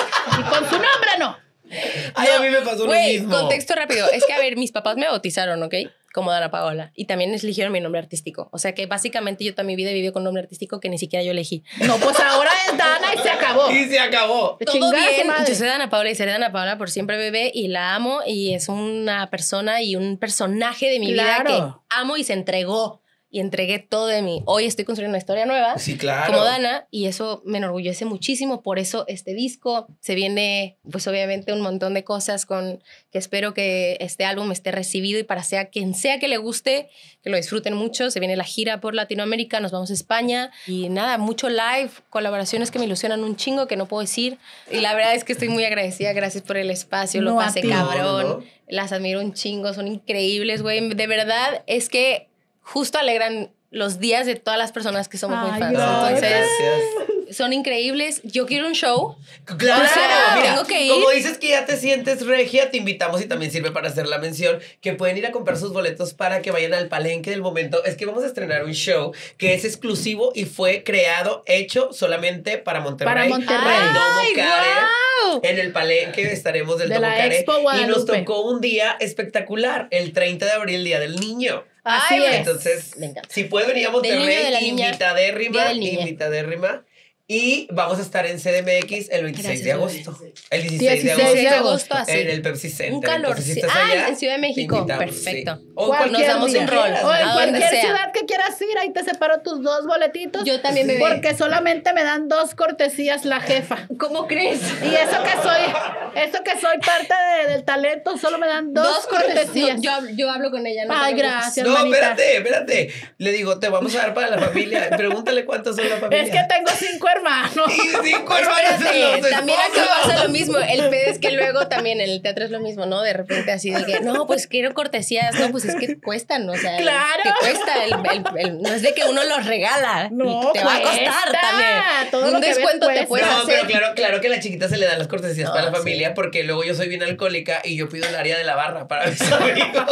Y con su nombre no. Ay, a mí me pasó lo Güey, mismo. contexto rápido. Es que, a ver, mis papás me bautizaron, ¿ok? Como Dana Paola. Y también eligieron mi nombre artístico. O sea que básicamente yo toda mi vida he vivido con un nombre artístico que ni siquiera yo elegí. No, pues ahora es Dana y se acabó. Y se acabó. De Todo chingar a su bien. madre. Yo soy Dana Paola y seré Dana Paola por siempre, bebé. Y la amo. Y es una persona y un personaje de mi vida Claro. que amo y se entregó. Y entregué todo de mí. Hoy estoy construyendo una historia nueva. Sí, claro. Como Dana, y eso me enorgullece muchísimo. Por eso este disco se viene, pues obviamente un montón de cosas con que espero que este álbum esté recibido y para sea quien sea que le guste, que lo disfruten mucho. Se viene la gira por Latinoamérica, nos vamos a España y nada, mucho live, colaboraciones que me ilusionan un chingo que no puedo decir. Y la verdad es que estoy muy agradecida, gracias por el espacio, lo No, a pasé ti. cabrón. No, no, no. Las admiro un chingo, son increíbles, güey. De verdad es que justo alegran los días de todas las personas que somos muy Ay, fans. gracias. Entonces, gracias. son increíbles. Yo quiero un show. Claro, O sea, mira, tengo que ir. como dices que ya te sientes regia, te invitamos y también sirve para hacer la mención que pueden ir a comprar sus boletos para que vayan al Palenque del momento. Es que vamos a estrenar un show que es exclusivo y fue creado, hecho solamente para Monterrey. Para Monterrey. El Domo ¡Ay, Care. guau! En el Palenque estaremos del De Domo la Care. Expo Y nos Guadalupe. tocó un día espectacular, el treinta de abril, Día del Niño. Así Ay, es. Entonces, Me encanta. si puede venir a Del niño, de Monterrey, la niña, invitadérrima, Día del niño. invitadérrima. Y vamos a estar en C D M X el veintiséis de Gracias, agosto. El dieciséis de dieciséis agosto. de de agosto, así. En el Pepsi Center. Un calor. Entonces, si sí. estás Ah, allá, en Ciudad de te México. invitamos, Perfecto. sí. O Cualquier Nos damos día. un rol. O en a donde cualquier sea. ciudad que quieras ir, ahí te separo tus dos boletitos. Yo también, Sí. bebé. Porque solamente me dan dos cortesías la jefa. ¿Cómo crees? Y eso que soy, eso que soy parte de- del talento, solo me dan dos, cortesías. No, yo, hablo- yo hablo con ella. No Ay, te preocupes. gracias, No, manita. espérate, espérate. Le digo, te vamos a dar para la familia. Pregúntale cuántos son la familia. Es que tengo cinco hermanos. Y cinco hermanos en los Espérate, también aquí esposos. pasa lo mismo. El pedo es que luego también en el teatro es lo mismo, ¿no? De repente así de que, no, pues quiero cortesías. No, pues es que cuestan, o sea, Claro. que cuesta. El, el- el- no es de que uno los regala. No, te va a cuesta. costar también. Todo Un lo que ves descuento te cuesta. puedes No, hacer. pero claro, claro que a la chiquita se le dan las cortesías No, para la sí. familia porque luego yo soy bien alcohólica y yo pido el área de la barra para mis amigos.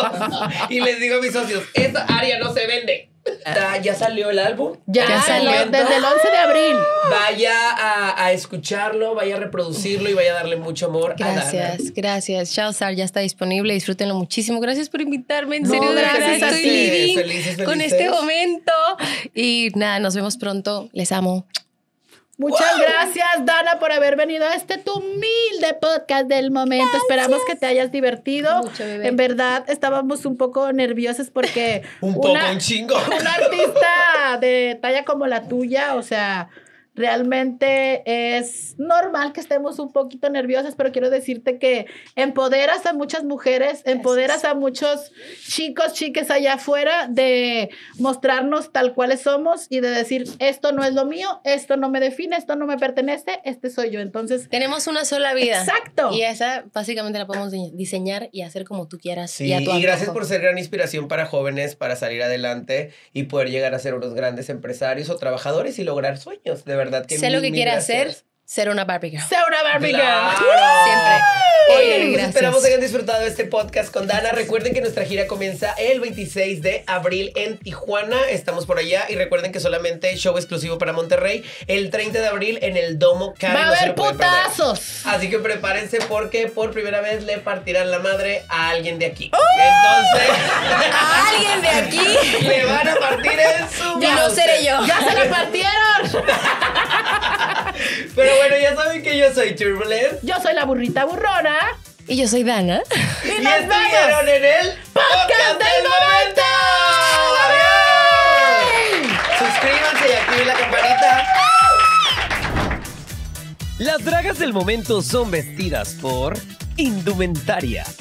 Y les digo a mis socios, esa área no se vende. Ya, ya salió el álbum. Ya, Ya salió. lo- desde el once de abril. Vaya a, a escucharlo, vaya a reproducirlo y vaya a darle mucho amor a Dana. Gracias, gracias. Showstar ya está disponible, disfrútenlo muchísimo. Gracias por invitarme, en No, serio, de gracias verdad a estoy ti. living Felices, felices. con este momento. Y nada, nos vemos pronto. Les amo. Muchas gracias, Dana, por haber venido a este tu humilde podcast del momento. Esperamos que te hayas divertido. Mucho, bebé. En verdad, estábamos un poco nerviosas porque Un poco, un chingo. un artista de talla como la tuya, o sea, realmente es normal que estemos un poquito nerviosas, pero quiero decirte que empoderas a muchas mujeres, empoderas a muchos chicos, chiques allá afuera de mostrarnos tal cuales somos y de decir, esto no es lo mío, esto no me define, esto no me pertenece, este soy yo. Entonces, Tenemos una sola vida. exacto. Y esa básicamente la podemos di- diseñar y hacer como tú quieras. Sí, y a tu y gracias antojo. por ser gran inspiración para jóvenes para salir adelante y poder llegar a ser unos grandes empresarios o trabajadores y lograr sueños. De verdad que Sé mil, lo que mil quiera gracias. hacer, ser una Barbie girl. Sea una Barbie Claro. girl. Siempre. Oigan, Eh, pues gracias. esperamos hayan disfrutado este podcast con Dana. Recuerden que nuestra gira comienza el veintiséis de abril en Tijuana. Estamos por allá y recuerden que solamente show exclusivo para Monterrey el treinta de abril en el Domo Care. Va a No se haber lo pueden perder. putazos. Así que prepárense porque por primera vez le partirán la madre a alguien de aquí. Entonces, ¿A alguien de aquí? le van a partir en su Ya no Mauser. seré yo. ¡Ya se la partieron! Pero bueno, ya saben que yo soy Turbulence. Yo soy la burrita burrona. Y yo soy Dana. Y Y nos estuvieron vemos. en el Podcast del momento. ¡Adiós! Sus suscríbanse y activen la campanita. Las dragas del momento son vestidas por Indumentaria.